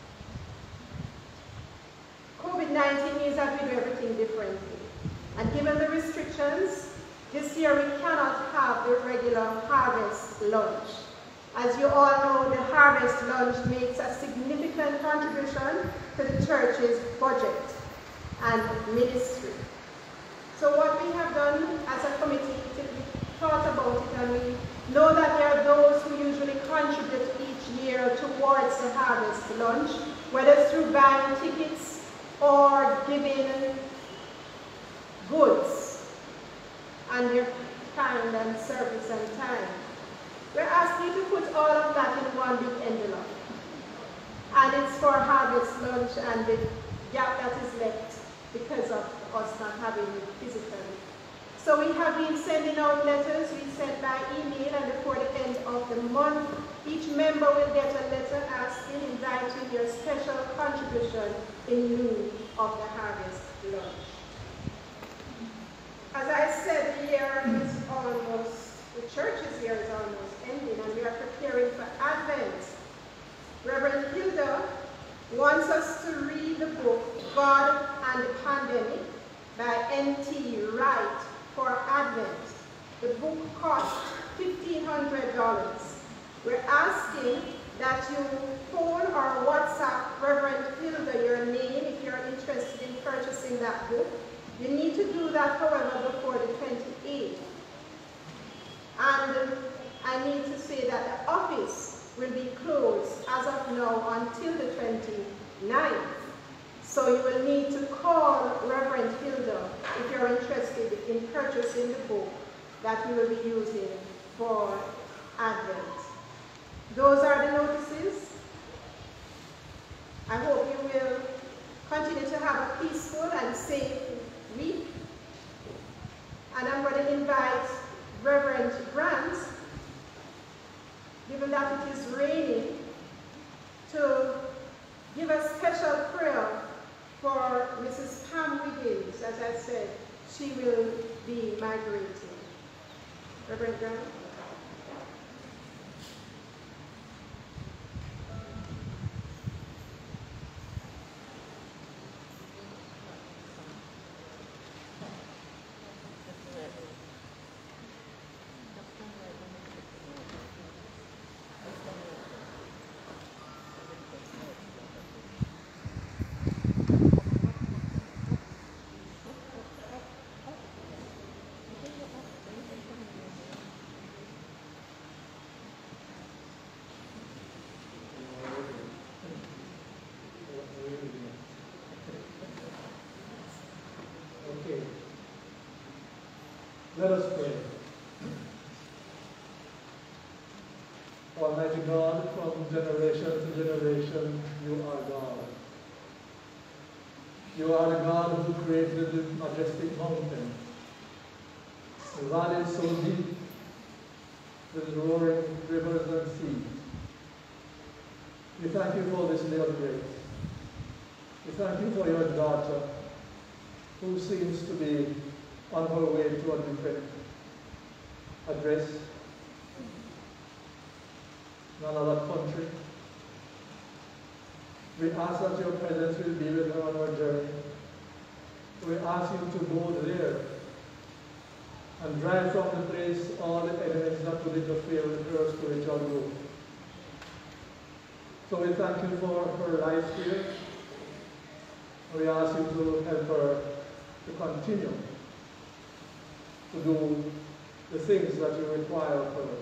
COVID-19 means that we do everything differently. And given the restrictions, this year we cannot have the regular harvest lunch. As you all know, the harvest lunch makes a significant contribution to the church's budget and ministry. So what we have done as a committee, we thought about it, and we know that there are those who usually contribute each year towards the harvest lunch. whether through buying tickets or giving goods and their time and service and time. We're asking you to put all of that in one big envelope. And it's for harvest lunch and the gap that is left because of us not having it physically. So we have been sending out letters. We sent by email, and before the end of the month, each member will get a letter asking, inviting your special contribution in lieu of the harvest lunch. As I said, the year is almost, the church's year is almost ending, and we are preparing for Advent. Reverend Hilda wants us to read the book, God and the Pandemic, by N.T. Wright for Advent. The book costs $1,500. We're asking that you phone or WhatsApp Reverend Hilda your name if you're interested in purchasing that book. You need to do that, however, before the 28th. And I need to say that the office will be closed as of now until the 29th. So you will need to call Reverend Hilda if you're interested in purchasing the book that we will be using for Advent. Those are the notices. I hope you will continue to have a peaceful and safe week. And I'm going to invite Reverend Grant, given that it is raining, to give a special prayer for Mrs. Pam Wiggins. As I said, she will be migrating. Reverend Grant. Let us pray. Almighty God, from generation to generation, you are God. You are the God who created the majestic mountain, the valleys so deep with roaring rivers and seas. We thank you for this day of grace. We thank you for your daughter, who seems to be on her way to a different address in another country. We ask that your presence will be with her on her journey. We ask you to go there and drive from the place all the enemies that would interfere with her spiritual growth. So we thank you for her life here. We ask you to help her to continue to do the things that you require of her.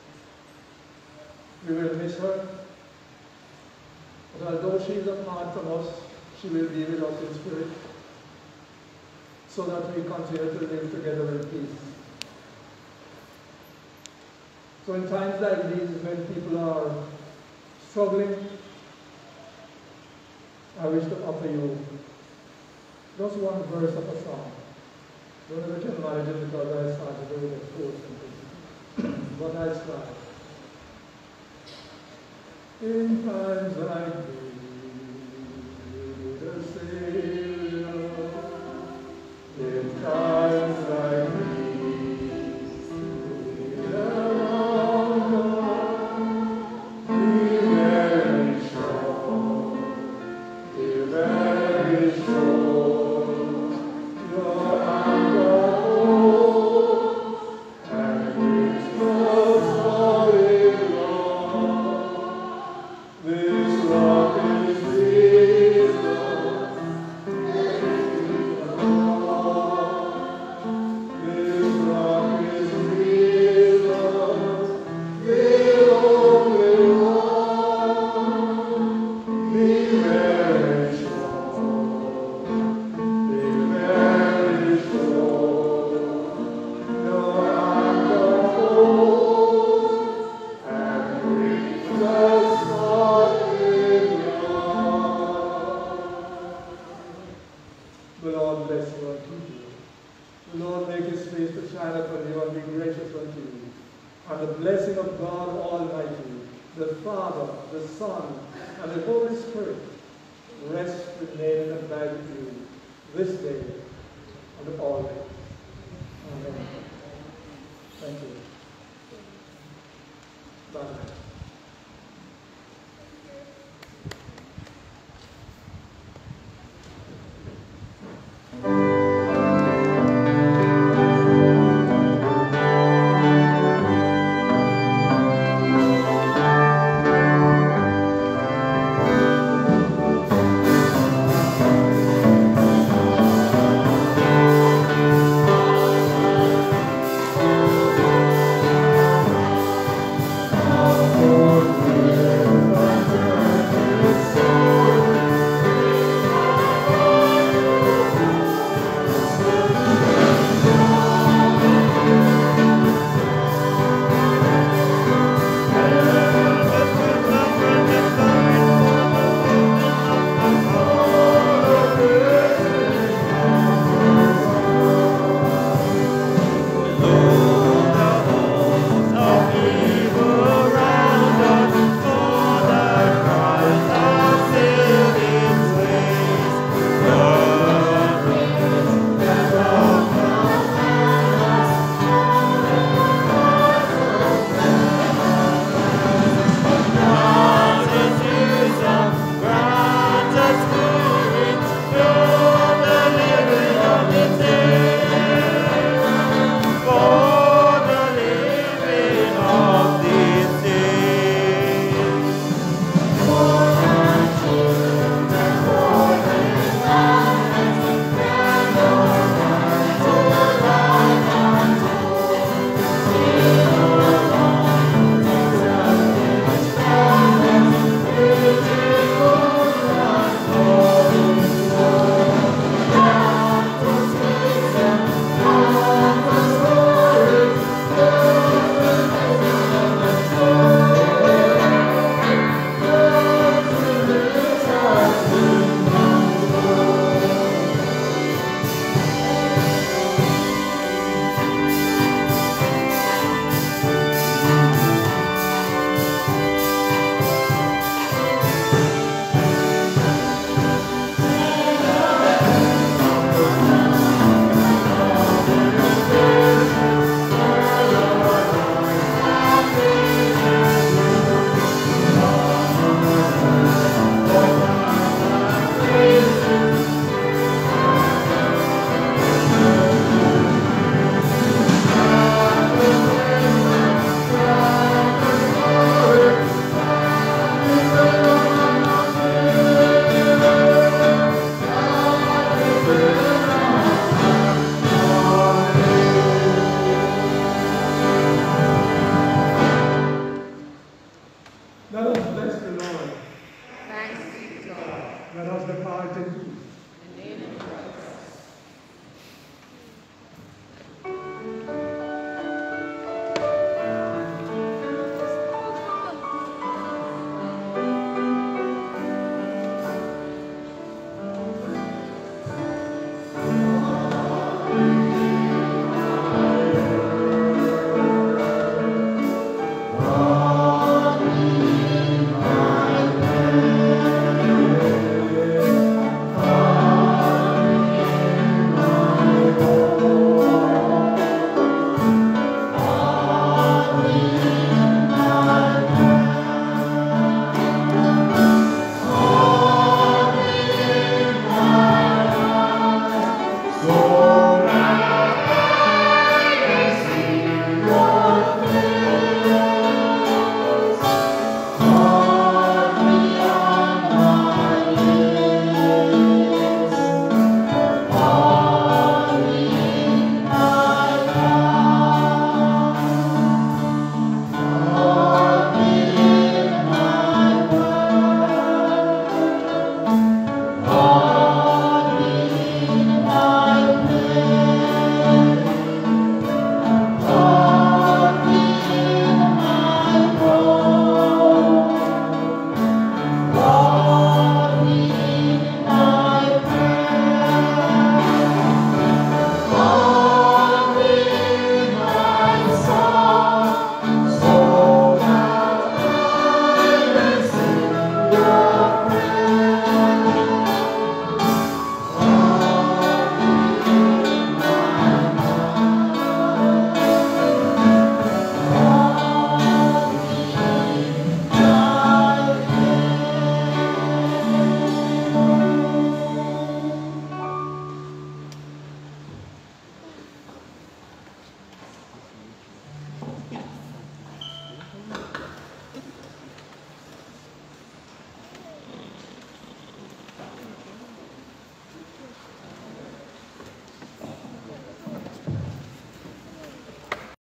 We will miss her, but although she is apart from us, she will be with us in spirit, so that we continue to live together in peace. So in times like these, when people are struggling, I wish to offer you just one verse of a song. Don't know if I can manage it because I started doing it forcefully. But I try. In times like these, the Savior. In times like these, the Lord, be very strong, be very strong. This rock Father, the Son, and the Holy Spirit rest, remain, and abide with you this day and always. Amen. Thank you. Bye. Let us depart into